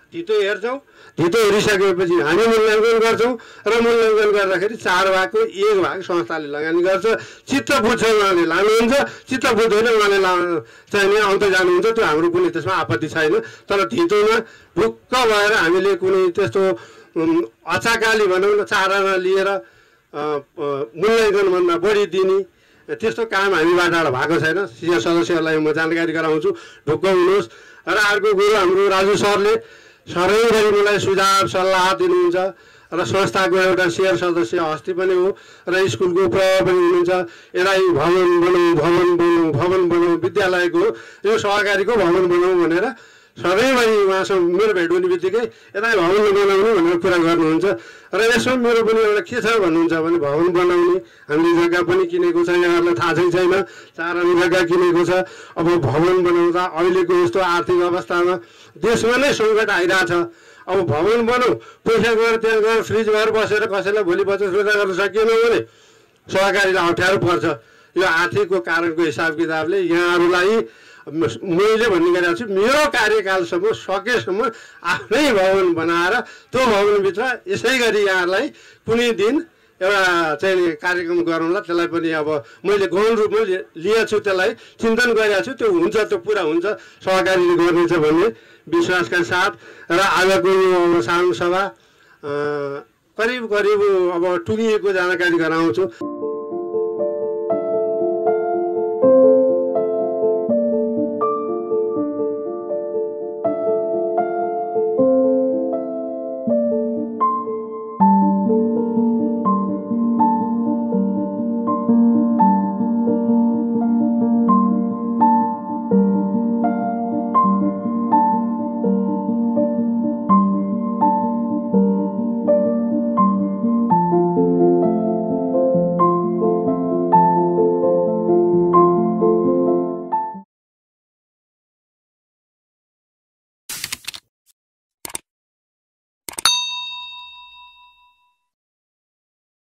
धितो हेर्छौँ, धितो हेरिसकेपछि हामी मूल्याङ्कन गर्छौँ र मूल्याङ्कन गर्दाखेरि 4 भागको 1 भाग संस्थाले लगानी गर्छ। चित्त बुझ्छ उहाँले लानुहुन्छ, चित्त बुझ्दैन उहाँले चाहिँ नि आउँदै जानुहुन्छ, त्यो हाम्रो कुनै त्यसमा आपत्ति छैन। तर धितोमा ढुक्क भएर हामीले कुनै त्यस्तो अचाकाली भनौँ न चाराना लिएर मूल्याङ्कनभन्दा बढी दिने त्यस्तो काम हामीबाट भएको छैन। सिनियर सदस्यहरूलाई म जानकारी गराउँछु, ढुक्क हुनुहोस्। र अर्को कुरो हाम्रो राजु सरले सधैँभरि मलाई सुझाव सल्लाह दिनुहुन्छ र संस्थाको एउटा सेयर सदस्य अस्ति पनि हो र स्कुलको प्रभाव पनि हुनुहुन्छ। यसलाई भवन बनाऊ विद्यालयको यो सहकारीको भवन बनाऊ भनेर सधैँभरि उहाँसँग मेरो भेट हुने बित्तिकै यसलाई भवन बनाउनु भनेर कुरा गर्नुहुन्छ। र यसमा मेरो पनि एउटा के छ भन्नुहुन्छ भने भवन बनाउने हामीले जग्गा पनि किनेको छ, यहाँहरूलाई थाहा छैन 4 आना जग्गा किनेको छ। अब भवन बनाउँदा अहिलेको यस्तो आर्थिक अवस्थामा देशमा नै सङ्कट आइरहेछ। अब भवन बनाऊ पैसा गएर त्यहाँ गएर फ्रिज भएर बसेर कसैलाई भोलि 50 रुपियाँ गर्न सकिएन भने सहकारीलाई अप्ठ्यारो पर्छ। यो आर्थिकको कारणको हिसाब किताबले यहाँहरूलाई मैले भन्ने गरेको छु, मेरो कार्यकालसम्म सकेसम्म आफ्नै भवन बनाएर त्यो भवनभित्र यसै गरी यहाँहरूलाई कुनै दिन एउटा चाहिँ कार्यक्रम गरौँला। त्यसलाई पनि अब मैले गौण रूपमा लिएको छु, त्यसलाई चिन्तन गरेको छु, त्यो हुन्छ, त्यो पुरा हुन्छ, सहकारीले गर्नेछ भन्ने विश्वासका साथ। र आजको यो साधारण सभा करिब अब टुङ्गिएको जानकारी गराउँछु।